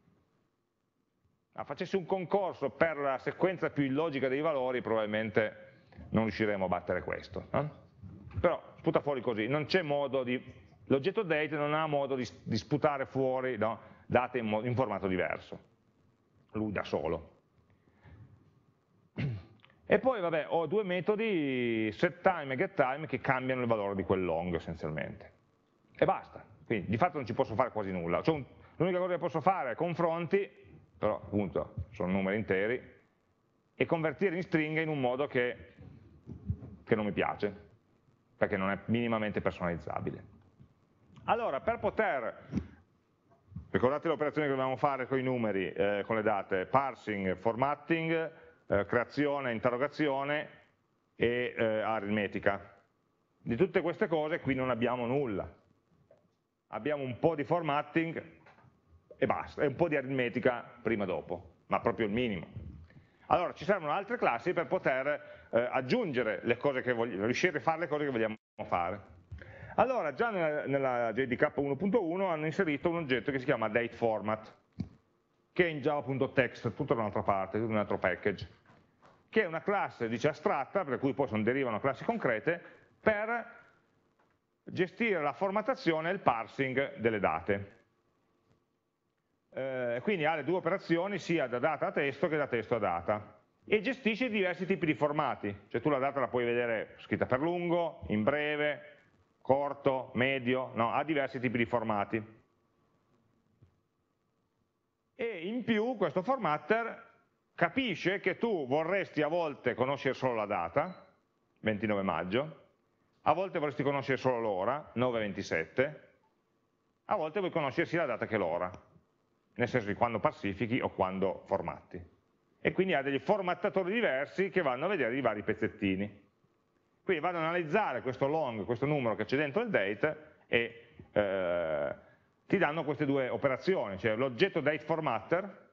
Ah, facessi un concorso per la sequenza più illogica dei valori, probabilmente non riusciremo a battere questo. Eh? Però sputa fuori così, non c'è modo di... l'oggetto date non ha modo di, di sputare fuori, no, date in, in formato diverso, lui da solo. E poi vabbè, ho due metodi, setTime e getTime, che cambiano il valore di quel long essenzialmente. E basta, quindi di fatto non ci posso fare quasi nulla. Cioè, l'unica cosa che posso fare è confronti, però appunto sono numeri interi, e convertire in stringhe in un modo che, che non mi piace, perché non è minimamente personalizzabile. Allora, per poter, ricordate le operazioni che dovevamo fare con i numeri, eh, con le date, parsing, formatting, eh, creazione, interrogazione e eh, aritmetica. Di tutte queste cose qui non abbiamo nulla. abbiamo un po' di formatting e basta, e un po' di aritmetica prima e dopo, ma proprio il minimo. Allora ci servono altre classi per poter eh, aggiungere le cose che vogliamo, riuscire a fare le cose che vogliamo fare. Allora già nella, nella J D K uno punto uno hanno inserito un oggetto che si chiama dateFormat, che è in java.text, tutta da un'altra parte, tutto un altro package, che è una classe, dice, astratta, per cui poi sono, derivano classi concrete, per gestire la formattazione e il parsing delle date. Eh, quindi ha le due operazioni, sia da data a testo che da testo a data, e gestisce diversi tipi di formati, cioè tu la data la puoi vedere scritta per lungo, in breve, corto, medio, no, ha diversi tipi di formati. E in più questo formatter capisce che tu vorresti a volte conoscere solo la data, ventinove maggio, a volte vorresti conoscere solo l'ora, nove ventisette, a volte vuoi conoscere sia la data che l'ora, nel senso di quando passifichi o quando formatti. E quindi ha degli formattatori diversi che vanno a vedere i vari pezzettini. Quindi vanno ad analizzare questo long, questo numero che c'è dentro il date e eh, ti danno queste due operazioni, cioè l'oggetto dateFormatter,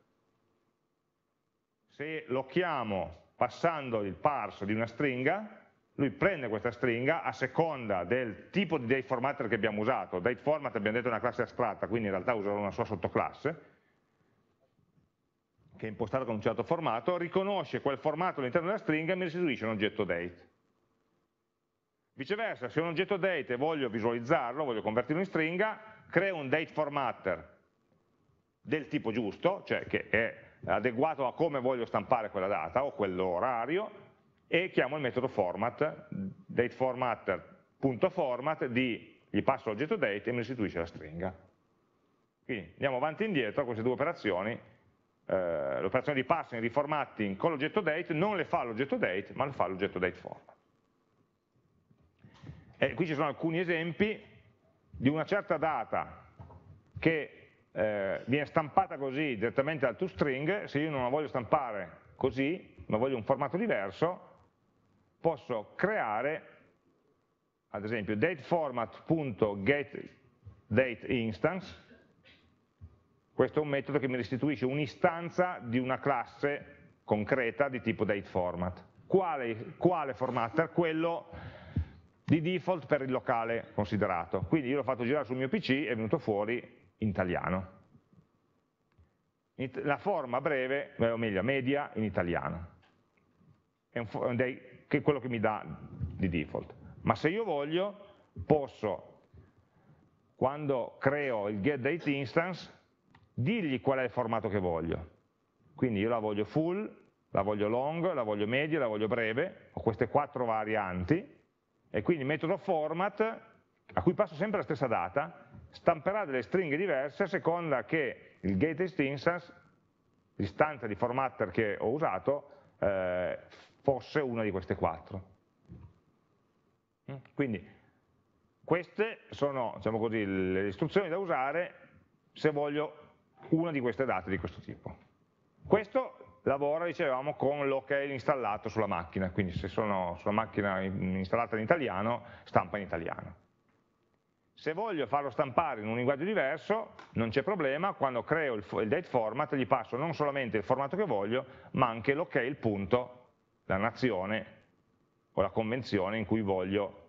se lo chiamo passando il parse di una stringa, lui prende questa stringa a seconda del tipo di dateFormatter che abbiamo usato. DateFormat abbiamo detto è una classe astratta, quindi in realtà userò una sua sottoclasse, che è impostata con un certo formato, riconosce quel formato all'interno della stringa e mi restituisce un oggetto date. Viceversa, se ho un oggetto date e voglio visualizzarlo, voglio convertirlo in stringa, creo un dateFormatter del tipo giusto, cioè che è adeguato a come voglio stampare quella data o quell'orario, e chiamo il metodo format, dateFormatter.format, di, gli passo l'oggetto date e mi restituisce la stringa. Quindi andiamo avanti e indietro a queste due operazioni. Eh, l'operazione di parsing e di formatting con l'oggetto date non le fa l'oggetto date, ma le fa l'oggetto dateFormat. E qui ci sono alcuni esempi di una certa data che eh, viene stampata così direttamente dal toString. Se io non la voglio stampare così, ma voglio un formato diverso, posso creare, ad esempio, dateFormat.getDateInstance. Questo è un metodo che mi restituisce un'istanza di una classe concreta di tipo dateFormat. Quale, quale formatter? Quello di default per il locale considerato. Quindi io l'ho fatto girare sul mio P C e è venuto fuori in italiano. La forma breve, o meglio, media in italiano. È, un, è quello che mi dà di default. Ma se io voglio, posso, quando creo il getDateInstance, dirgli qual è il formato che voglio. Quindi io la voglio full, la voglio long, la voglio media, la voglio breve, ho queste quattro varianti, e quindi il metodo format, a cui passo sempre la stessa data, stamperà delle stringhe diverse a seconda che il getInstance, l'istanza di formatter che ho usato, eh, fosse una di queste quattro. Quindi queste sono, diciamo così, le istruzioni da usare se voglio una di queste date di questo tipo. Questo lavora, dicevamo, con locale installato sulla macchina, quindi se sono sulla macchina installata in italiano, stampa in italiano. Se voglio farlo stampare in un linguaggio diverso, non c'è problema, quando creo il, il dateFormat gli passo non solamente il formato che voglio, ma anche locale, punto, la nazione o la convenzione in cui voglio,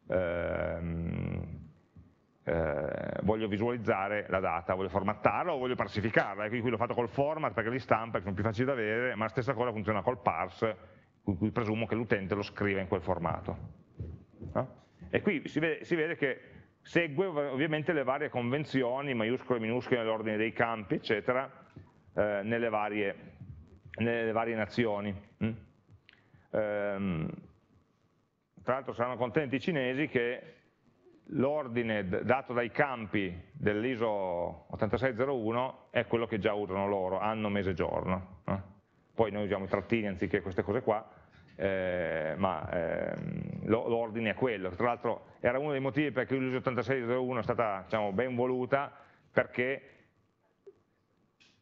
ehm, eh, voglio visualizzare la data, voglio formattarla o voglio parsificarla. E qui l'ho fatto col format perché li stampa, che sono più facili da vedere, ma la stessa cosa funziona col parse, in cui presumo che l'utente lo scriva in quel formato. No? E qui si vede, si vede che segue ovviamente le varie convenzioni, maiuscole, minuscole, nell'ordine dei campi, eccetera, eh, nelle, varie, nelle varie nazioni. Mm? Ehm, tra l'altro saranno contenti i cinesi che l'ordine dato dai campi dell'I S O ottantasei zero uno è quello che già usano loro, anno, mese, giorno. Eh? Poi noi usiamo i trattini anziché queste cose qua, eh, ma ehm, l'ordine è quello. Tra l'altro era uno dei motivi per cui l'I S O ottantasei zero uno è stata, diciamo, ben voluta, perché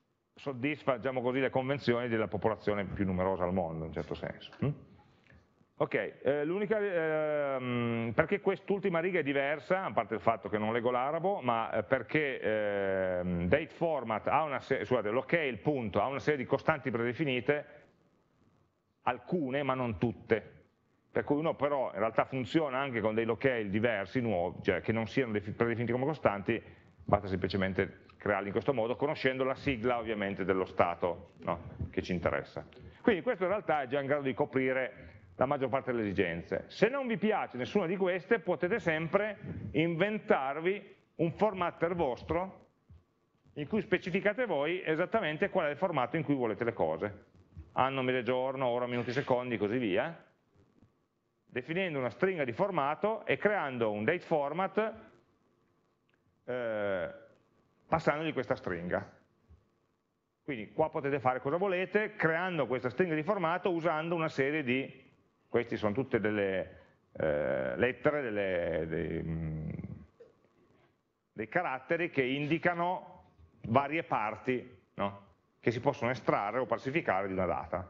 soddisfa, diciamo così, le convenzioni della popolazione più numerosa al mondo, in un certo senso. Ok, eh, l'unica, ehm, perché quest'ultima riga è diversa, a parte il fatto che non leggo l'arabo, ma eh, perché ehm, date format ha una serie, scusate, l'ok, il punto, ha una serie di costanti predefinite, alcune ma non tutte, per cui uno però in realtà funziona anche con dei locale diversi, nuovi, cioè che non siano predefiniti come costanti, basta semplicemente crearli in questo modo, conoscendo la sigla ovviamente dello stato, no, che ci interessa. Quindi questo in realtà è già in grado di coprire la maggior parte delle esigenze. Se non vi piace nessuna di queste, potete sempre inventarvi un formatter vostro in cui specificate voi esattamente qual è il formato in cui volete le cose. Anno, mese, giorno, ora, minuti, secondi, così via, definendo una stringa di formato e creando un date format eh, passandogli questa stringa. Quindi qua potete fare cosa volete, creando questa stringa di formato usando una serie di, questi sono tutte delle eh, lettere, delle, dei, mh, dei caratteri che indicano varie parti, no? Che si possono estrarre o falsificare di una data.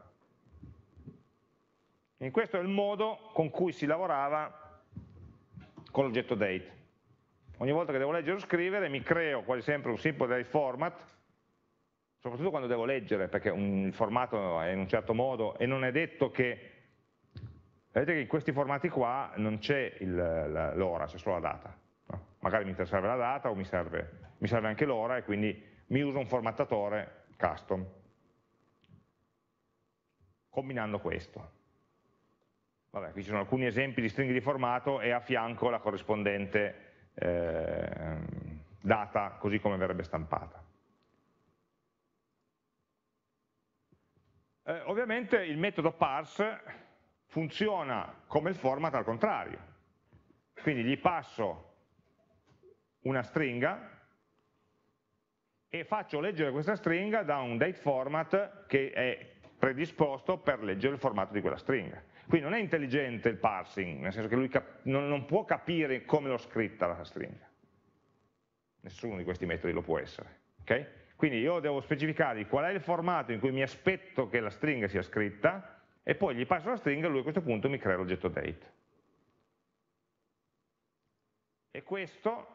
E questo è il modo con cui si lavorava con l'oggetto date. Ogni volta che devo leggere o scrivere mi creo quasi sempre un simple date format, soprattutto quando devo leggere, perché un, il formato è in un certo modo e non è detto che, vedete che in questi formati qua non c'è l'ora, c'è solo la data. No? Magari mi serve la data o mi serve, mi serve anche l'ora e quindi mi uso un formattatore custom, combinando questo. Vabbè, qui ci sono alcuni esempi di stringhe di formato e a fianco la corrispondente eh, data, così come verrebbe stampata. Eh, ovviamente il metodo parse funziona come il format al contrario. Quindi gli passo una stringa e faccio leggere questa stringa da un date format che è predisposto per leggere il formato di quella stringa. Quindi non è intelligente il parsing, nel senso che lui non, non può capire come l'ho scritta la stringa. Nessuno di questi metodi lo può essere. Okay? Quindi io devo specificare qual è il formato in cui mi aspetto che la stringa sia scritta e poi gli passo la stringa e lui a questo punto mi crea l'oggetto date. E questo,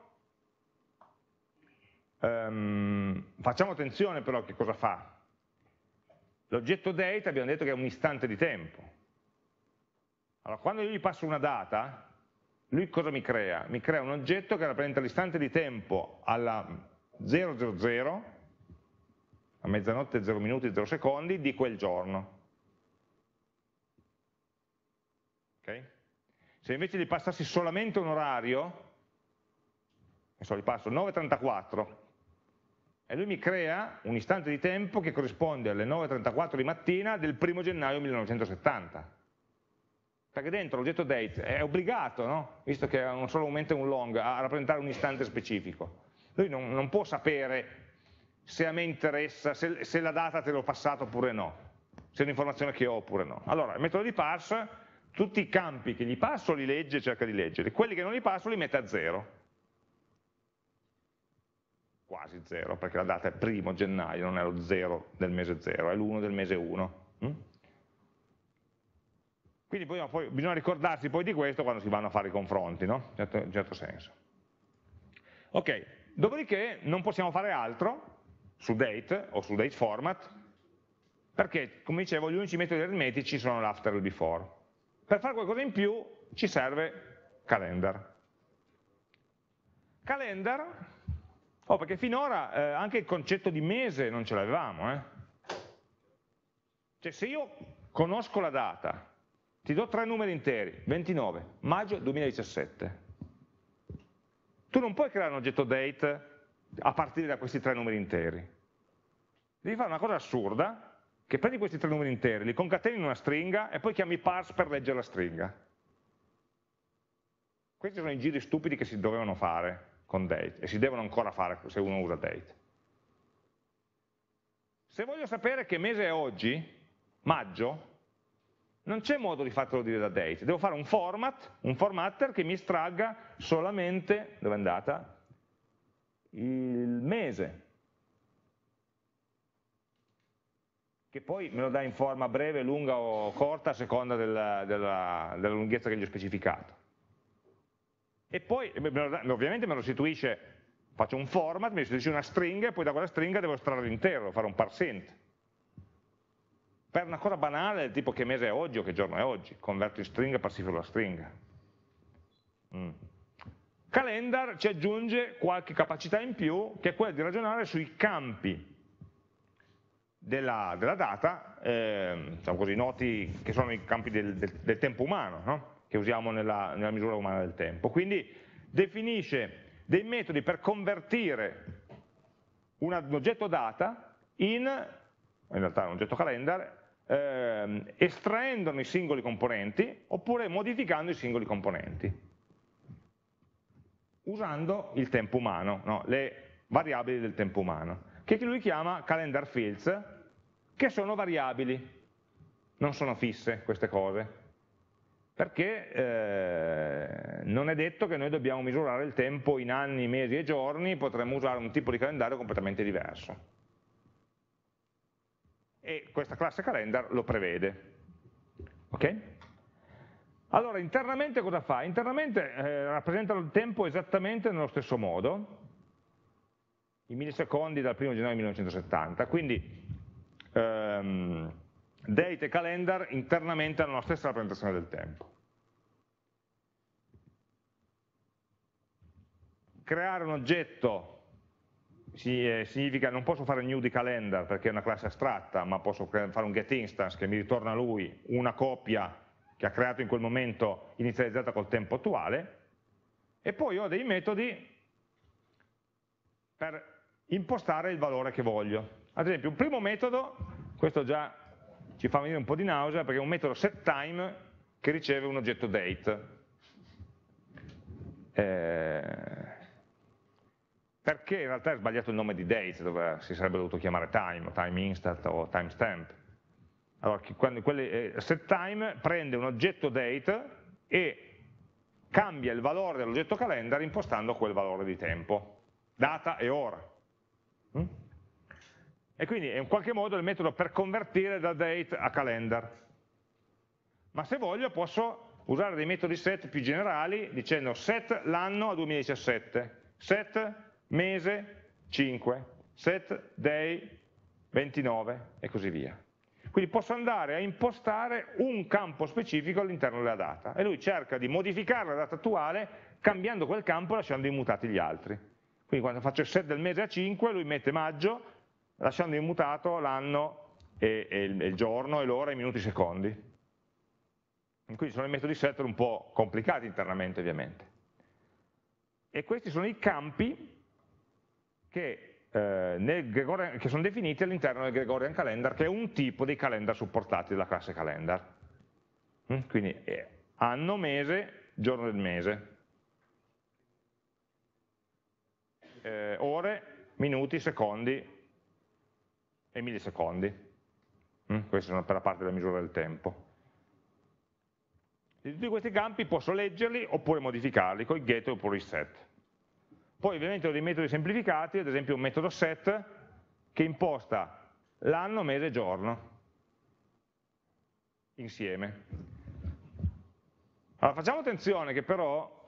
um, facciamo attenzione però a che cosa fa. L'oggetto date abbiamo detto che è un istante di tempo. Allora, quando io gli passo una data, lui cosa mi crea? Mi crea un oggetto che rappresenta l'istante di tempo alla zero zero zero, a mezzanotte zero minuti zero secondi di quel giorno. Okay? Se invece gli passassi solamente un orario, adesso gli passo nove e trentaquattro, e lui mi crea un istante di tempo che corrisponde alle nove e trentaquattro di mattina del primo gennaio millenovecentosettanta. Perché dentro l'oggetto date è obbligato, no? Visto che è un solo momento e un long, a rappresentare un istante specifico. Lui non, non può sapere se a me interessa, se, se la data te l'ho passata oppure no, se è un'informazione che ho oppure no. Allora, il metodo di parse, tutti i campi che gli passo li legge e cerca di leggerli, quelli che non li passo li mette a zero. Quasi zero, perché la data è primo gennaio, non è lo zero del mese zero, è l'uno del mese uno. Mm? Quindi poi, poi, bisogna ricordarsi poi di questo quando si vanno a fare i confronti, no? In certo, in certo senso. Ok, dopodiché non possiamo fare altro su date o su date format, perché, come dicevo, gli unici metodi aritmetici sono l'after e il before. Per fare qualcosa in più ci serve calendar. Calendar, oh, perché finora eh, anche il concetto di mese non ce l'avevamo. Eh? Cioè, se io conosco la data, ti do tre numeri interi, ventinove maggio duemiladiciassette. Tu non puoi creare un oggetto date a partire da questi tre numeri interi. Devi fare una cosa assurda, che prendi questi tre numeri interi, li concateni in una stringa e poi chiami parse per leggere la stringa. Questi sono i giri stupidi che si dovevano fare con date e si devono ancora fare se uno usa date. Se voglio sapere che mese è oggi, maggio, non c'è modo di fartelo dire da date, devo fare un format, un formatter che mi estragga solamente, dove è andata? Il mese. che poi me lo dà in forma breve, lunga o corta a seconda della, della, della lunghezza che gli ho specificato. E poi me lo dà, ovviamente me lo restituisce, faccio un format, mi restituisce una stringa e poi da quella stringa devo estrarre l'intero, fare un parsent. Per una cosa banale del tipo che mese è oggi o che giorno è oggi, converto in stringa e parsifio la stringa. Mm. Calendar ci aggiunge qualche capacità in più, che è quella di ragionare sui campi della, della data, eh, diciamo così, noti che sono i campi del, del, del tempo umano, no? Che usiamo nella, nella misura umana del tempo. Quindi definisce dei metodi per convertire un, un oggetto data in, in realtà un oggetto calendar, eh, estraendone i singoli componenti oppure modificando i singoli componenti, usando il tempo umano, no? Le variabili del tempo umano, che lui chiama calendar fields, che sono variabili, non sono fisse queste cose, perché eh, non è detto che noi dobbiamo misurare il tempo in anni, mesi e giorni, potremmo usare un tipo di calendario completamente diverso. E questa classe calendar lo prevede. Ok? Allora, internamente cosa fa? Internamente eh, rappresenta il tempo esattamente nello stesso modo, i millisecondi dal primo gennaio millenovecentosettanta, quindi ehm, date e calendar internamente hanno la stessa rappresentazione del tempo. Creare un oggetto significa non posso fare new di calendar perché è una classe astratta, ma posso fare un getInstance che mi ritorna a lui una copia che ha creato in quel momento inizializzata col tempo attuale, e poi ho dei metodi per impostare il valore che voglio. Ad esempio un primo metodo, questo già ci fa venire un po' di nausea, perché è un metodo setTime che riceve un oggetto date. Eh, perché in realtà è sbagliato il nome di date, dove si sarebbe dovuto chiamare time, o time instant o timestamp. Allora, quando, quelli, eh, setTime prende un oggetto date e cambia il valore dell'oggetto calendar impostando quel valore di tempo, data e ora. Mm? E quindi è in qualche modo il metodo per convertire da date a calendar. Ma se voglio posso usare dei metodi set più generali dicendo set l'anno a duemiladiciassette, set mese cinque, set day ventinove e così via. Quindi posso andare a impostare un campo specifico all'interno della data e lui cerca di modificare la data attuale cambiando quel campo e lasciando immutati gli altri. Quindi quando faccio il set del mese a cinque lui mette maggio lasciando immutato l'anno e, e il, il giorno e l'ora, i minuti, i secondi. Quindi sono i metodi setter un po' complicati internamente ovviamente. E questi sono i campi che, eh, nel Gregorian, che sono definiti all'interno del Gregorian Calendar, che è un tipo di calendar supportati dalla classe calendar. Quindi è anno, mese, giorno del mese, eh, ore, minuti, secondi e millisecondi. Questi sono per la parte della misura del tempo. Di tutti questi campi posso leggerli oppure modificarli con i get oppure i set. Poi ovviamente ho dei metodi semplificati, ad esempio un metodo set che imposta l'anno, mese e giorno insieme. Allora facciamo attenzione che però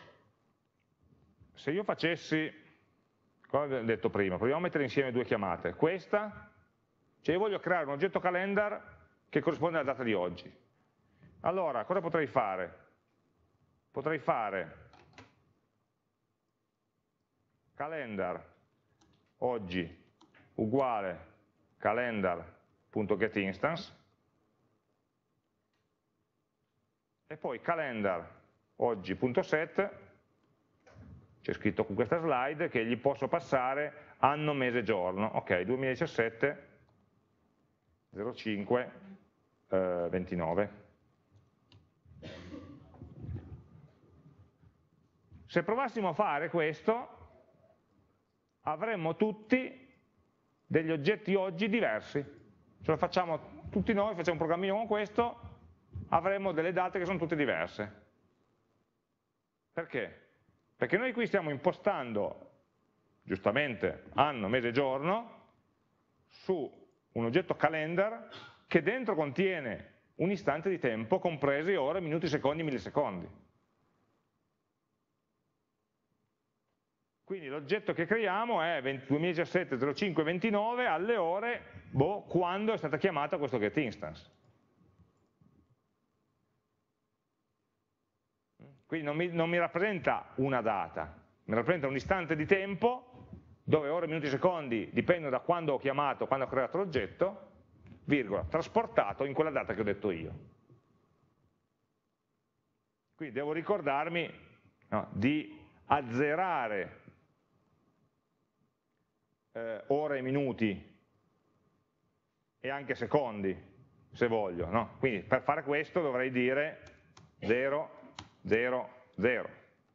se io facessi, come abbiamo detto prima, proviamo a mettere insieme due chiamate, questa, cioè io voglio creare un oggetto calendar che corrisponde alla data di oggi. Allora, cosa potrei fare? Potrei fare calendar oggi uguale calendar.getInstance e poi calendar oggi.set, c'è scritto con questa slide che gli posso passare anno, mese, giorno. Ok, duemiladiciassette zero cinque eh, ventinove. Se provassimo a fare questo, avremmo tutti degli oggetti oggi diversi. Ce lo facciamo tutti noi, facciamo un programmino con questo, avremo delle date che sono tutte diverse. Perché? Perché noi qui stiamo impostando, giustamente, anno, mese, giorno, su un oggetto calendar che dentro contiene un istante di tempo compresi ore, minuti, secondi, millisecondi. Quindi l'oggetto che creiamo è duemiladiciassette zero cinque ventinove alle ore, boh, quando è stata chiamata questo getInstance. Quindi non mi, non mi rappresenta una data, mi rappresenta un istante di tempo dove ore, minuti, secondi dipendono da quando ho chiamato, quando ho creato l'oggetto, virgola, trasportato in quella data che ho detto io. Quindi devo ricordarmi, no, di azzerare eh, ore e minuti e anche secondi, se voglio. No? Quindi per fare questo dovrei dire zero, zero, zero.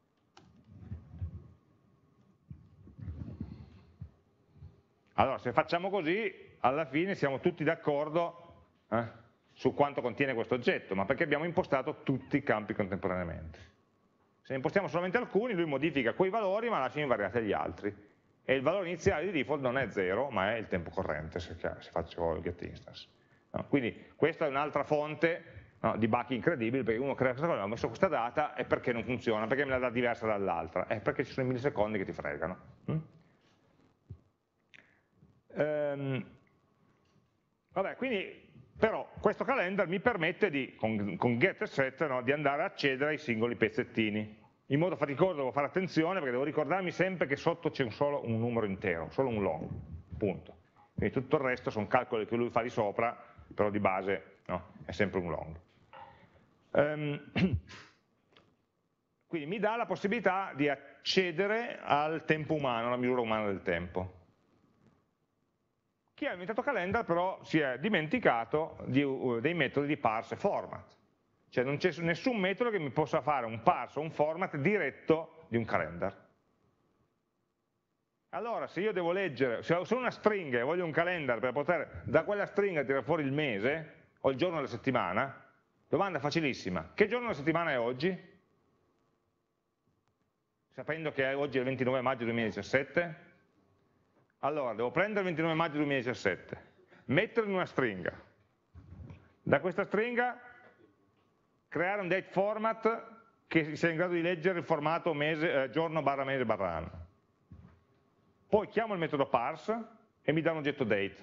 Allora, se facciamo così, alla fine siamo tutti d'accordo eh, su quanto contiene questo oggetto, ma perché abbiamo impostato tutti i campi contemporaneamente. Se ne impostiamo solamente alcuni, lui modifica quei valori, ma lascia invariati gli altri. E il valore iniziale di default non è zero, ma è il tempo corrente, se, se faccio il getInstance. No? Quindi questa è un'altra fonte, no, di bug incredibili, perché uno crea questa cosa, ho messo questa data, e perché non funziona? Perché me la dà diversa dall'altra? È perché ci sono i millisecondi che ti fregano. Mm? Ehm, vabbè, quindi però questo calendar mi permette di, con, con get e set, no, di andare a accedere ai singoli pezzettini. In modo faticoso devo fare attenzione perché devo ricordarmi sempre che sotto c'è un solo un numero intero, solo un long, punto. Quindi tutto il resto sono calcoli che lui fa di sopra, però di base, no, è sempre un long. Um, quindi mi dà la possibilità di accedere al tempo umano, alla misura umana del tempo. Chi ha inventato calendar però si è dimenticato di, uh, dei metodi di parse e format. Cioè non c'è nessun metodo che mi possa fare un parse o un format diretto di un calendar. Allora se io devo leggere, se ho una stringa e voglio un calendar per poter da quella stringa tirare fuori il mese o il giorno della settimana, domanda facilissima, che giorno della settimana è oggi? Sapendo che oggi è il ventinove maggio duemiladiciassette? Allora, devo prendere il ventinove maggio duemiladiciassette, metterlo in una stringa, da questa stringa creare un date format che sia in grado di leggere il formato mese, eh, giorno barra mese barra anno. Poi chiamo il metodo parse e mi dà un oggetto date.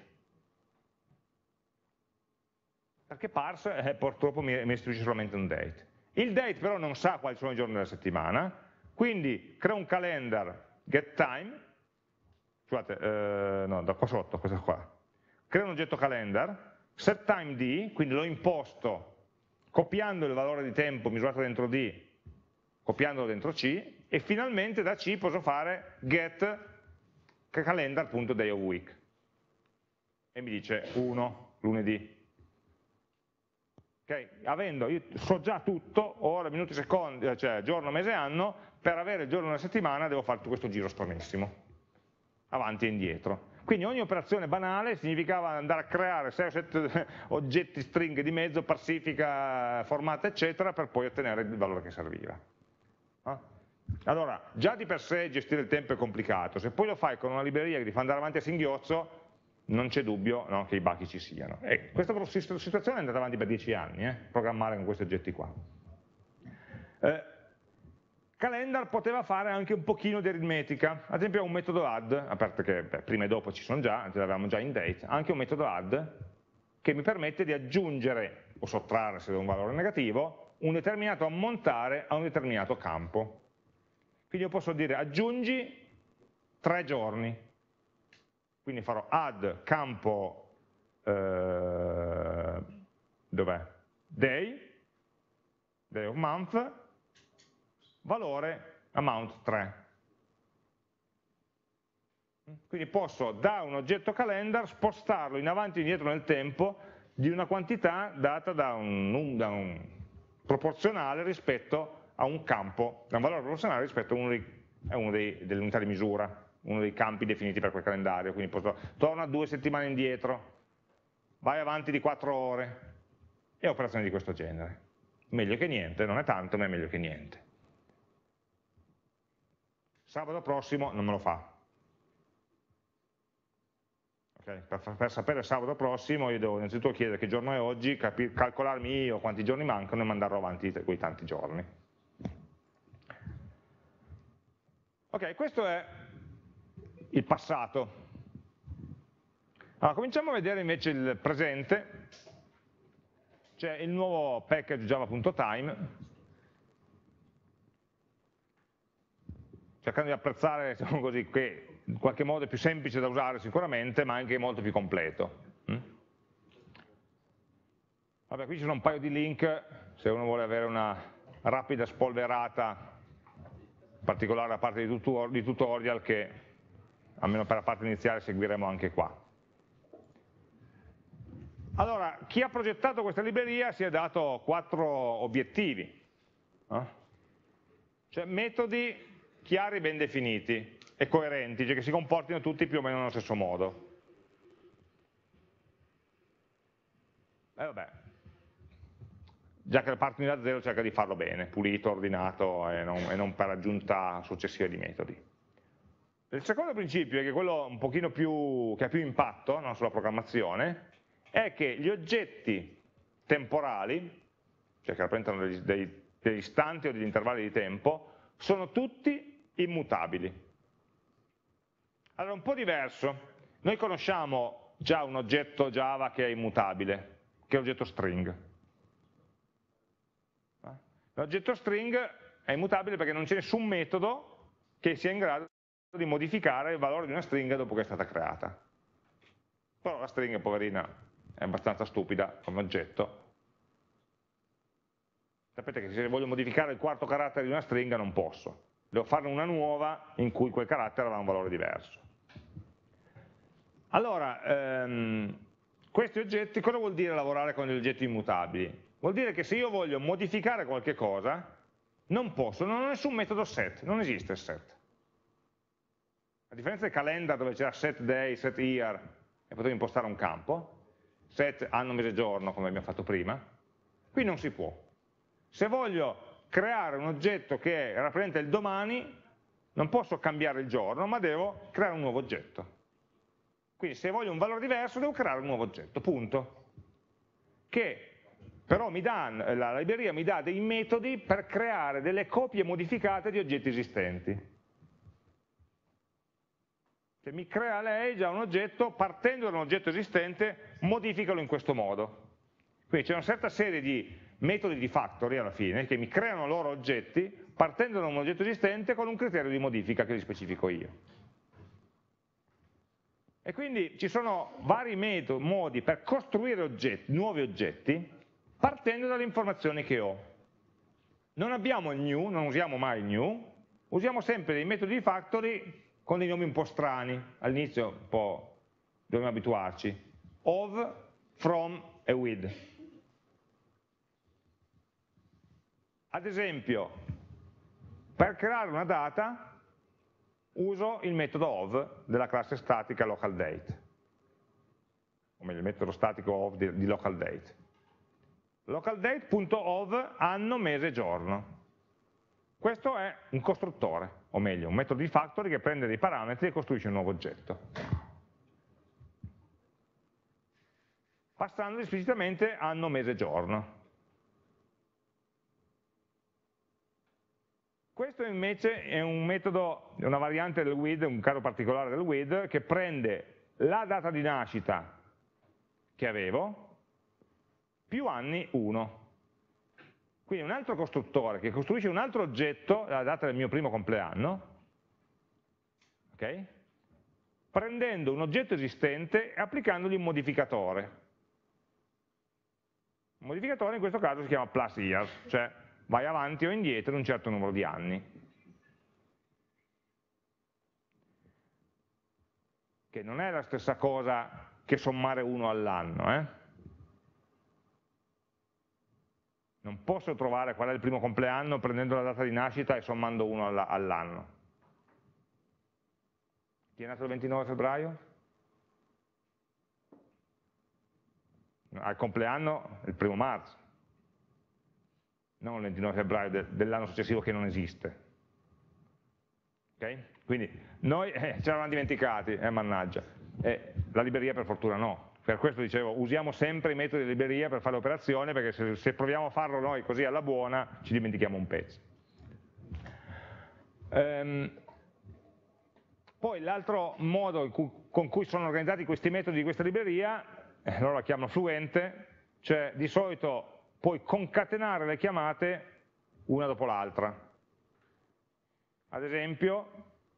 Perché parse eh, purtroppo mi, mi restituisce solamente un date. Il date però non sa quali sono i giorni della settimana, quindi creo un calendar getTime, scusate, eh, no, da qua sotto, questo qua. Creo un oggetto calendar, setTimeD, quindi l'ho imposto copiando il valore di tempo misurato dentro D, copiandolo dentro C, e finalmente da C posso fare get calendar.day of week. E mi dice uno, lunedì. Okay? Avendo, io so già tutto, ore, minuti, secondi, cioè giorno, mese, anno, per avere il giorno della settimana devo fare tutto questo giro stranissimo, avanti e indietro. Quindi ogni operazione banale significava andare a creare sei o sette oggetti, stringhe di mezzo, parsifica, formata, eccetera, per poi ottenere il valore che serviva. Allora, già di per sé gestire il tempo è complicato, se poi lo fai con una libreria che ti fa andare avanti a singhiozzo, non c'è dubbio, no, che i bug ci siano. E questa situazione è andata avanti per dieci anni, eh, programmare con questi oggetti qua. Eh, Calendar poteva fare anche un pochino di aritmetica, ad esempio un metodo add, a parte che beh, prima e dopo ci sono già, ce l'avevamo già in date, anche un metodo add che mi permette di aggiungere o sottrarre, se do un valore negativo, un determinato ammontare a un determinato campo. Quindi io posso dire aggiungi tre giorni, quindi farò add campo, eh, dov'è? Day, day of month, valore amount tre. Quindi posso da un oggetto calendar spostarlo in avanti e indietro nel tempo di una quantità data da un, un, da un proporzionale rispetto a un campo, da un valore proporzionale rispetto a uno, dei, a uno dei, delle unità di misura, uno dei campi definiti per quel calendario. Quindi posso, torna due settimane indietro, vai avanti di quattro ore, e operazioni di questo genere. Meglio che niente, non è tanto, ma è meglio che niente. Sabato prossimo non me lo fa. Okay? Per, per sapere il sabato prossimo io devo innanzitutto chiedere che giorno è oggi, calcolarmi io quanti giorni mancano e mandarlo avanti quei tanti giorni. Ok, questo è il passato. Allora, cominciamo a vedere invece il presente. C'è il nuovo package java.time, cercando di apprezzare, diciamo così, che in qualche modo è più semplice da usare sicuramente, ma anche molto più completo. Mm? Vabbè, qui ci sono un paio di link, se uno vuole avere una rapida spolverata, in particolare la parte di tutorial, che almeno per la parte iniziale seguiremo anche qua. Allora, chi ha progettato questa libreria si è dato quattro obiettivi, no? Cioè metodi chiari, ben definiti e coerenti, cioè che si comportino tutti più o meno nello stesso modo. E vabbè, già che partono da zero cerca di farlo bene, pulito, ordinato e non, e non per aggiunta successiva di metodi. Il secondo principio, che è quello un pochino più, che ha più impatto, no, sulla programmazione, è che gli oggetti temporali, cioè che rappresentano degli, dei, degli istanti o degli intervalli di tempo, sono tutti immutabili. Allora, un po' diverso. Noi conosciamo già un oggetto Java che è immutabile, che è l'oggetto string. L'oggetto string è immutabile perché non c'è nessun metodo che sia in grado di modificare il valore di una stringa dopo che è stata creata. Però la stringa, poverina, è abbastanza stupida come oggetto. Sapete che se voglio modificare il quarto carattere di una stringa non posso. Devo farne una nuova in cui quel carattere avrà un valore diverso. Allora, ehm, questi oggetti, cosa vuol dire lavorare con gli oggetti immutabili? Vuol dire che se io voglio modificare qualche cosa, non posso, non ho nessun metodo set, non esiste il set. A differenza del calendar dove c'era set day, set year, e potevo impostare un campo, set anno, mese, giorno, come abbiamo fatto prima, qui non si può. Se voglio creare un oggetto che rappresenta il domani, non posso cambiare il giorno, ma devo creare un nuovo oggetto. Quindi se voglio un valore diverso devo creare un nuovo oggetto, punto. Che però mi dà, la libreria mi dà dei metodi per creare delle copie modificate di oggetti esistenti. Cioè, mi crea lei già un oggetto, partendo da un oggetto esistente, modificalo in questo modo. Quindi c'è una certa serie di metodi di factory alla fine, che mi creano loro oggetti, partendo da un oggetto esistente con un criterio di modifica che li specifico io. E quindi ci sono vari metodi, modi per costruire oggetti, nuovi oggetti, partendo dalle informazioni che ho. Non abbiamo il new, non usiamo mai il new, usiamo sempre dei metodi di factory con dei nomi un po' strani, all'inizio un po' dobbiamo abituarci, of, from e with. Ad esempio, per creare una data uso il metodo of della classe statica localDate, o meglio il metodo statico of di, di localDate. localDate.of anno, mese, giorno. Questo è un costruttore, o meglio, un metodo di factory che prende dei parametri e costruisce un nuovo oggetto. Passando esplicitamente anno, mese, giorno. Questo invece è un metodo, una variante del with, un caso particolare del with, che prende la data di nascita che avevo più anni uno. Quindi un altro costruttore che costruisce un altro oggetto, la data del mio primo compleanno, okay? Prendendo un oggetto esistente e applicandogli un modificatore. Un modificatore in questo caso si chiama plus years, cioè vai avanti o indietro di un certo numero di anni. Che non è la stessa cosa che sommare uno all'anno, eh? Non posso trovare qual è il primo compleanno prendendo la data di nascita e sommando uno all'anno. Chi è nato il ventinove febbraio? Al compleanno il primo marzo, non il ventinove febbraio de, dell'anno successivo che non esiste. Okay? Quindi noi eh, ci eravamo dimenticati, eh, mannaggia. E la libreria per fortuna no. Per questo dicevo, usiamo sempre i metodi di libreria per fare l'operazione, perché se, se proviamo a farlo noi così alla buona, ci dimentichiamo un pezzo. Ehm, poi l'altro modo in cui, con cui sono organizzati questi metodi di questa libreria, eh, loro la chiamano fluente, cioè di solito puoi concatenare le chiamate una dopo l'altra. Ad esempio,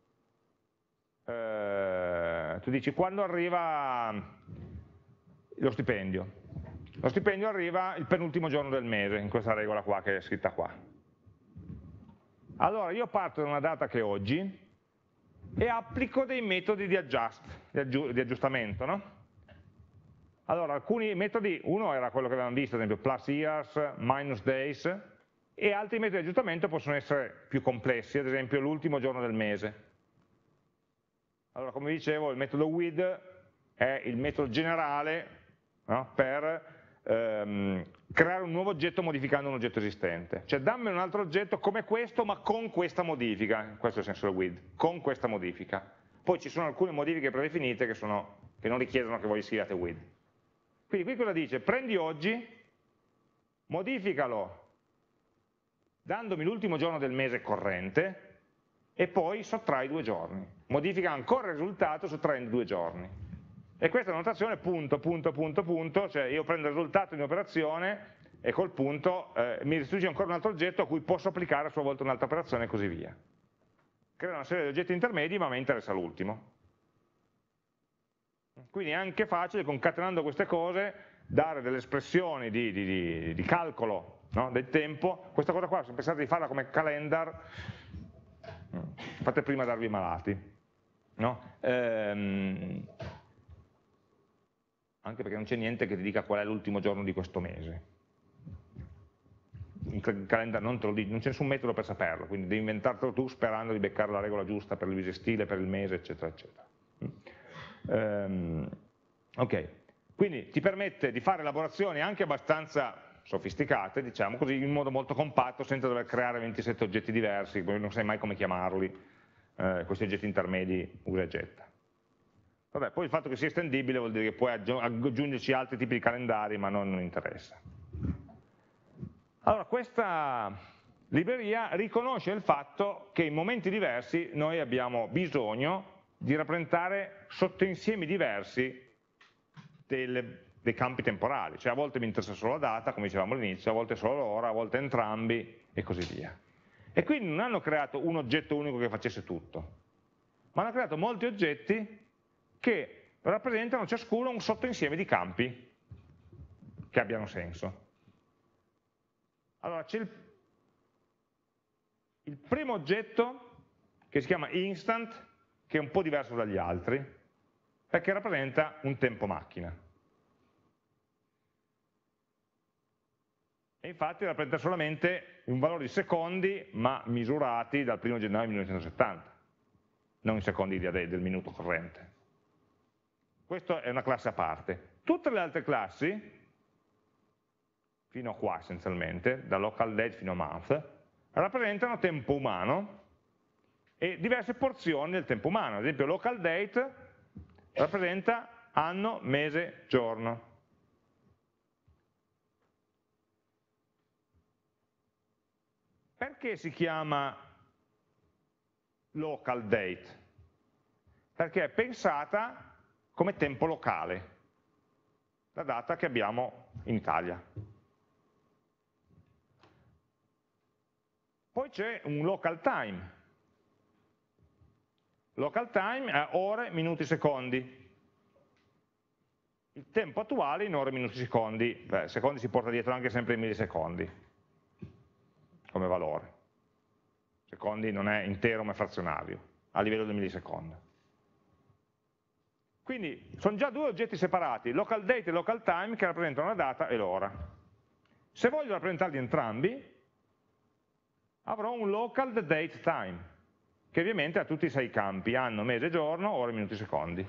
eh, tu dici quando arriva lo stipendio. Lo stipendio arriva il penultimo giorno del mese, in questa regola qua che è scritta qua. Allora io parto da una data che è oggi e applico dei metodi di adjust, di, aggiu di aggiustamento, no? Allora alcuni metodi, uno era quello che avevamo visto, ad esempio plus years, minus days, e altri metodi di aggiustamento possono essere più complessi, ad esempio l'ultimo giorno del mese. Allora come dicevo il metodo with è il metodo generale, no, per ehm, creare un nuovo oggetto modificando un oggetto esistente. Cioè dammi un altro oggetto come questo ma con questa modifica, questo è il senso del with, con questa modifica. Poi ci sono alcune modifiche predefinite che, sono, che non richiedono che voi scriviate with. Quindi qui cosa dice? Prendi oggi, modificalo dandomi l'ultimo giorno del mese corrente e poi sottrai due giorni. Modifica ancora il risultato sottraendo due giorni. E questa è una notazione punto, punto, punto, punto, cioè io prendo il risultato di un'operazione e col punto eh, mi restituisce ancora un altro oggetto a cui posso applicare a sua volta un'altra operazione e così via. Crea una serie di oggetti intermedi, ma mi interessa l'ultimo. Quindi è anche facile, concatenando queste cose, dare delle espressioni di, di, di, di calcolo, no, del tempo. Questa cosa qua, se pensate di farla come calendar, fate prima darvi malati. No? Ehm, anche perché non c'è niente che ti dica qual è l'ultimo giorno di questo mese. Il calendar non te lo dice, non c'è nessun metodo per saperlo, quindi devi inventartelo tu sperando di beccare la regola giusta per il bisestile, per il mese, eccetera, eccetera. Um, ok, quindi ti permette di fare elaborazioni anche abbastanza sofisticate, diciamo così, in modo molto compatto, senza dover creare ventisette oggetti diversi, non sai mai come chiamarli, eh, questi oggetti intermedi usa e getta. Vabbè, poi il fatto che sia estendibile vuol dire che puoi aggiungerci altri tipi di calendari, ma non, non interessa. Allora, questa libreria riconosce il fatto che in momenti diversi noi abbiamo bisogno di rappresentare sottoinsiemi diversi delle, dei campi temporali, cioè a volte mi interessa solo la data, come dicevamo all'inizio, a volte solo l'ora, a volte entrambi e così via. E quindi non hanno creato un oggetto unico che facesse tutto, ma hanno creato molti oggetti che rappresentano ciascuno un sottoinsieme di campi che abbiano senso. Allora c'è il, il primo oggetto che si chiama instant, che è un po' diverso dagli altri, perché rappresenta un tempo macchina. E infatti rappresenta solamente un valore di secondi, ma misurati dal primo gennaio millenovecentosettanta, non in secondi del minuto corrente. Questa è una classe a parte. Tutte le altre classi, fino a qua essenzialmente, da local date fino a month, rappresentano tempo umano e diverse porzioni del tempo umano. Ad esempio local date rappresenta anno, mese, giorno. Perché si chiama local date? Perché è pensata come tempo locale, la data che abbiamo in Italia. Poi c'è un local time. Local time è ore, minuti, secondi. Il tempo attuale in ore, minuti, secondi. Beh, secondi si porta dietro anche sempre i millisecondi come valore. Secondi non è intero ma è frazionario, a livello del millisecondo. Quindi sono già due oggetti separati, local date e local time, che rappresentano la data e l'ora. Se voglio rappresentarli entrambi, avrò un local date time, che ovviamente ha tutti i sei campi, anno, mese, giorno, ore, minuti, secondi.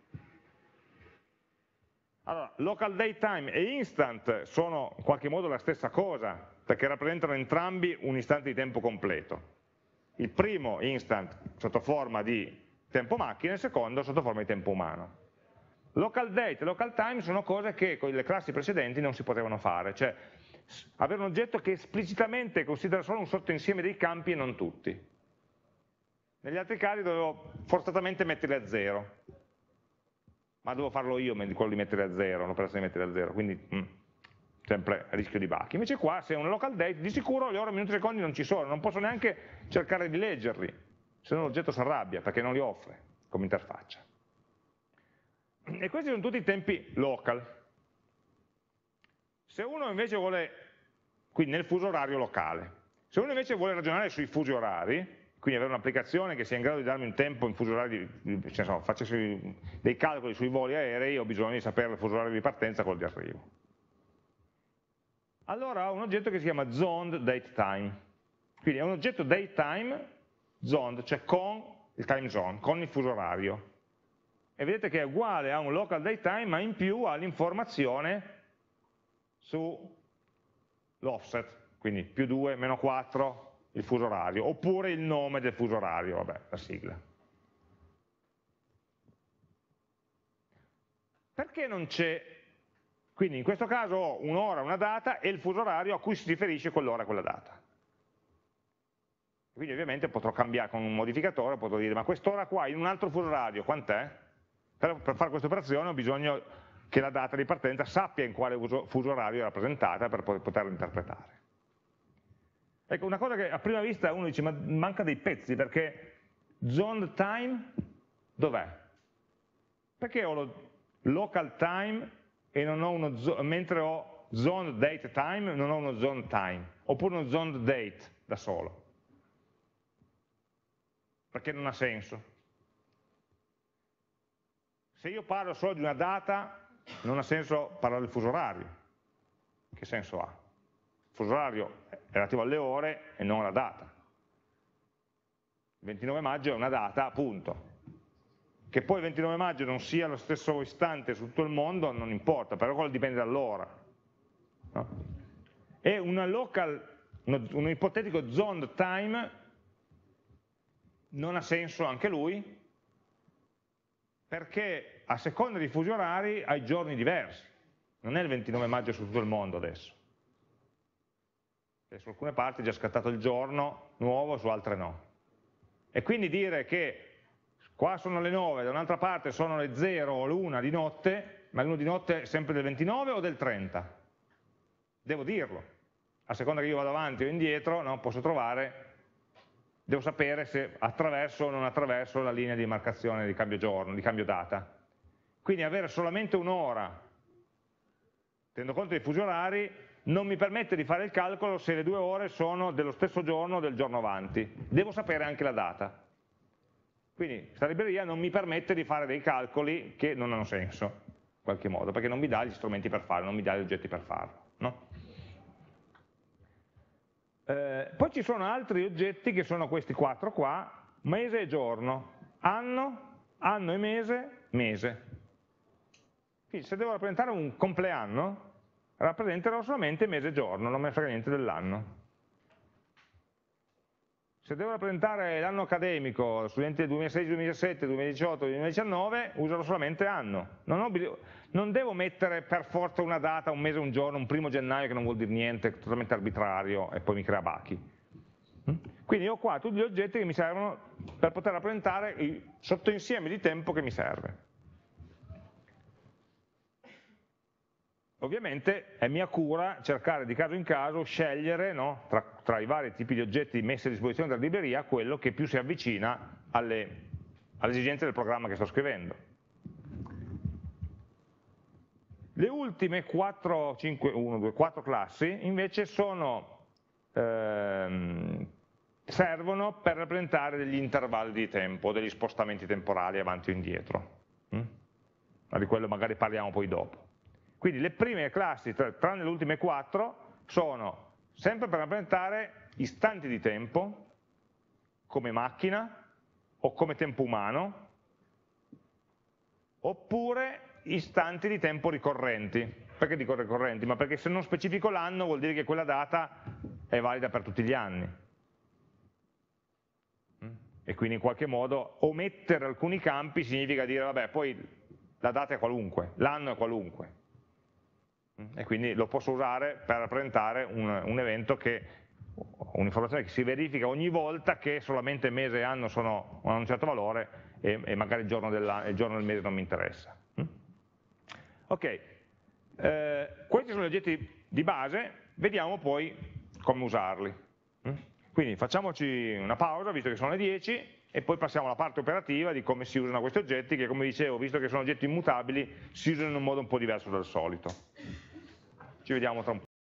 Allora, local date time e instant sono in qualche modo la stessa cosa, perché rappresentano entrambi un istante di tempo completo. Il primo instant sotto forma di tempo macchina, il secondo sotto forma di tempo umano. Local date e local time sono cose che con le classi precedenti non si potevano fare, cioè avere un oggetto che esplicitamente considera solo un sottoinsieme dei campi e non tutti. Negli altri casi dovevo forzatamente metterli a zero, ma devo farlo io quello di mettere a zero, l'operazione di mettere a zero, quindi mm, sempre a rischio di bachi. Invece qua, se è un local date, di sicuro le ore, minuti e secondi non ci sono, non posso neanche cercare di leggerli, se no l'oggetto si arrabbia perché non li offre come interfaccia. E questi sono tutti i tempi local. Se uno invece vuole, quindi nel fuso orario locale, se uno invece vuole ragionare sui fusi orari, quindi avere un'applicazione che sia in grado di darmi un tempo in fuso orario, di, cioè, insomma, facessi dei calcoli sui voli aerei, ho bisogno di sapere il fuso orario di partenza e quello di arrivo. Allora ho un oggetto che si chiama zoned datetime. Quindi è un oggetto datetime, zoned, cioè con il time zone, con il fuso orario. E vedete che è uguale a un local datetime, ma in più ha l'informazione sull'offset, quindi più due, meno quattro, il fuso orario, oppure il nome del fuso orario, vabbè, la sigla. Perché non c'è, quindi in questo caso ho un'ora, una data e il fuso orario a cui si riferisce quell'ora e quella data. Quindi ovviamente potrò cambiare con un modificatore, potrò dire ma quest'ora qua in un altro fuso orario quant'è? Per, per fare questa operazione ho bisogno che la data di partenza sappia in quale fuso, fuso orario è rappresentata per poterla interpretare. Ecco, una cosa che a prima vista uno dice, ma manca dei pezzi, perché zoned time, dov'è? Perché ho lo local time e non ho uno, mentre ho zoned date time, non ho uno zoned time, oppure uno zoned date da solo? Perché non ha senso. Se io parlo solo di una data, non ha senso parlare del fuso orario. Che senso ha? Il fuso orario è relativo alle ore e non alla data. Il ventinove maggio è una data, punto. Che poi il ventinove maggio non sia lo stesso istante su tutto il mondo non importa, però quello dipende dall'ora. No? E una local, uno, un ipotetico zoned time non ha senso anche lui, perché a seconda dei fusi orari hai giorni diversi. Non è il ventinove maggio su tutto il mondo adesso. Su alcune parti è già scattato il giorno nuovo, su altre no. E quindi dire che qua sono le nove, da un'altra parte sono le zero o l'una di notte, ma l'una di notte è sempre del ventinove o del trenta? Devo dirlo. A seconda che io vado avanti o indietro, no, posso trovare, devo sapere se attraverso o non attraverso la linea di marcazione di cambio giorno, di cambio data. Quindi avere solamente un'ora, tenendo conto dei fusi orari, non mi permette di fare il calcolo se le due ore sono dello stesso giorno o del giorno avanti. Devo sapere anche la data. Quindi questa libreria non mi permette di fare dei calcoli che non hanno senso, in qualche modo, perché non mi dà gli strumenti per farlo, non mi dà gli oggetti per farlo. No? Eh, poi ci sono altri oggetti che sono questi quattro qua, mese e giorno, anno, anno e mese, mese. Quindi se devo rappresentare un compleanno, rappresenterò solamente mese e giorno, non me ne frega niente dell'anno. Se devo rappresentare l'anno accademico, studenti del duemilasedici, duemiladiciassette, duemiladiciotto, duemiladiciannove, userò solamente anno. Non, ho, non devo mettere per forza una data, un mese, un giorno, un primo gennaio che non vuol dire niente, è totalmente arbitrario e poi mi crea bachi. Quindi ho qua tutti gli oggetti che mi servono per poter rappresentare il sottoinsieme di tempo che mi serve. Ovviamente è mia cura cercare di caso in caso, scegliere, no, tra, tra i vari tipi di oggetti messi a disposizione dalla libreria quello che più si avvicina alle, alle esigenze del programma che sto scrivendo. Le ultime quattro, cinque, uno, due, quattro classi invece sono, ehm, servono per rappresentare degli intervalli di tempo, degli spostamenti temporali avanti o indietro. Mm? Ma di quello magari parliamo poi dopo. Quindi le prime classi, tranne le ultime quattro, sono sempre per rappresentare istanti di tempo, come macchina o come tempo umano, oppure istanti di tempo ricorrenti. Perché dico ricorrenti? Ma perché se non specifico l'anno vuol dire che quella data è valida per tutti gli anni. E quindi in qualche modo omettere alcuni campi significa dire, vabbè, poi la data è qualunque, l'anno è qualunque, e quindi lo posso usare per rappresentare un, un evento che, un'informazione che si verifica ogni volta che solamente mese e anno sono hanno un certo valore e, e magari il giorno, il giorno del mese non mi interessa. Ok, eh, questi sono gli oggetti di base, vediamo poi come usarli. Quindi facciamoci una pausa, visto che sono le dieci, e poi passiamo alla parte operativa di come si usano questi oggetti, che come dicevo, visto che sono oggetti immutabili, si usano in un modo un po' diverso dal solito. Ci vediamo tra un po'.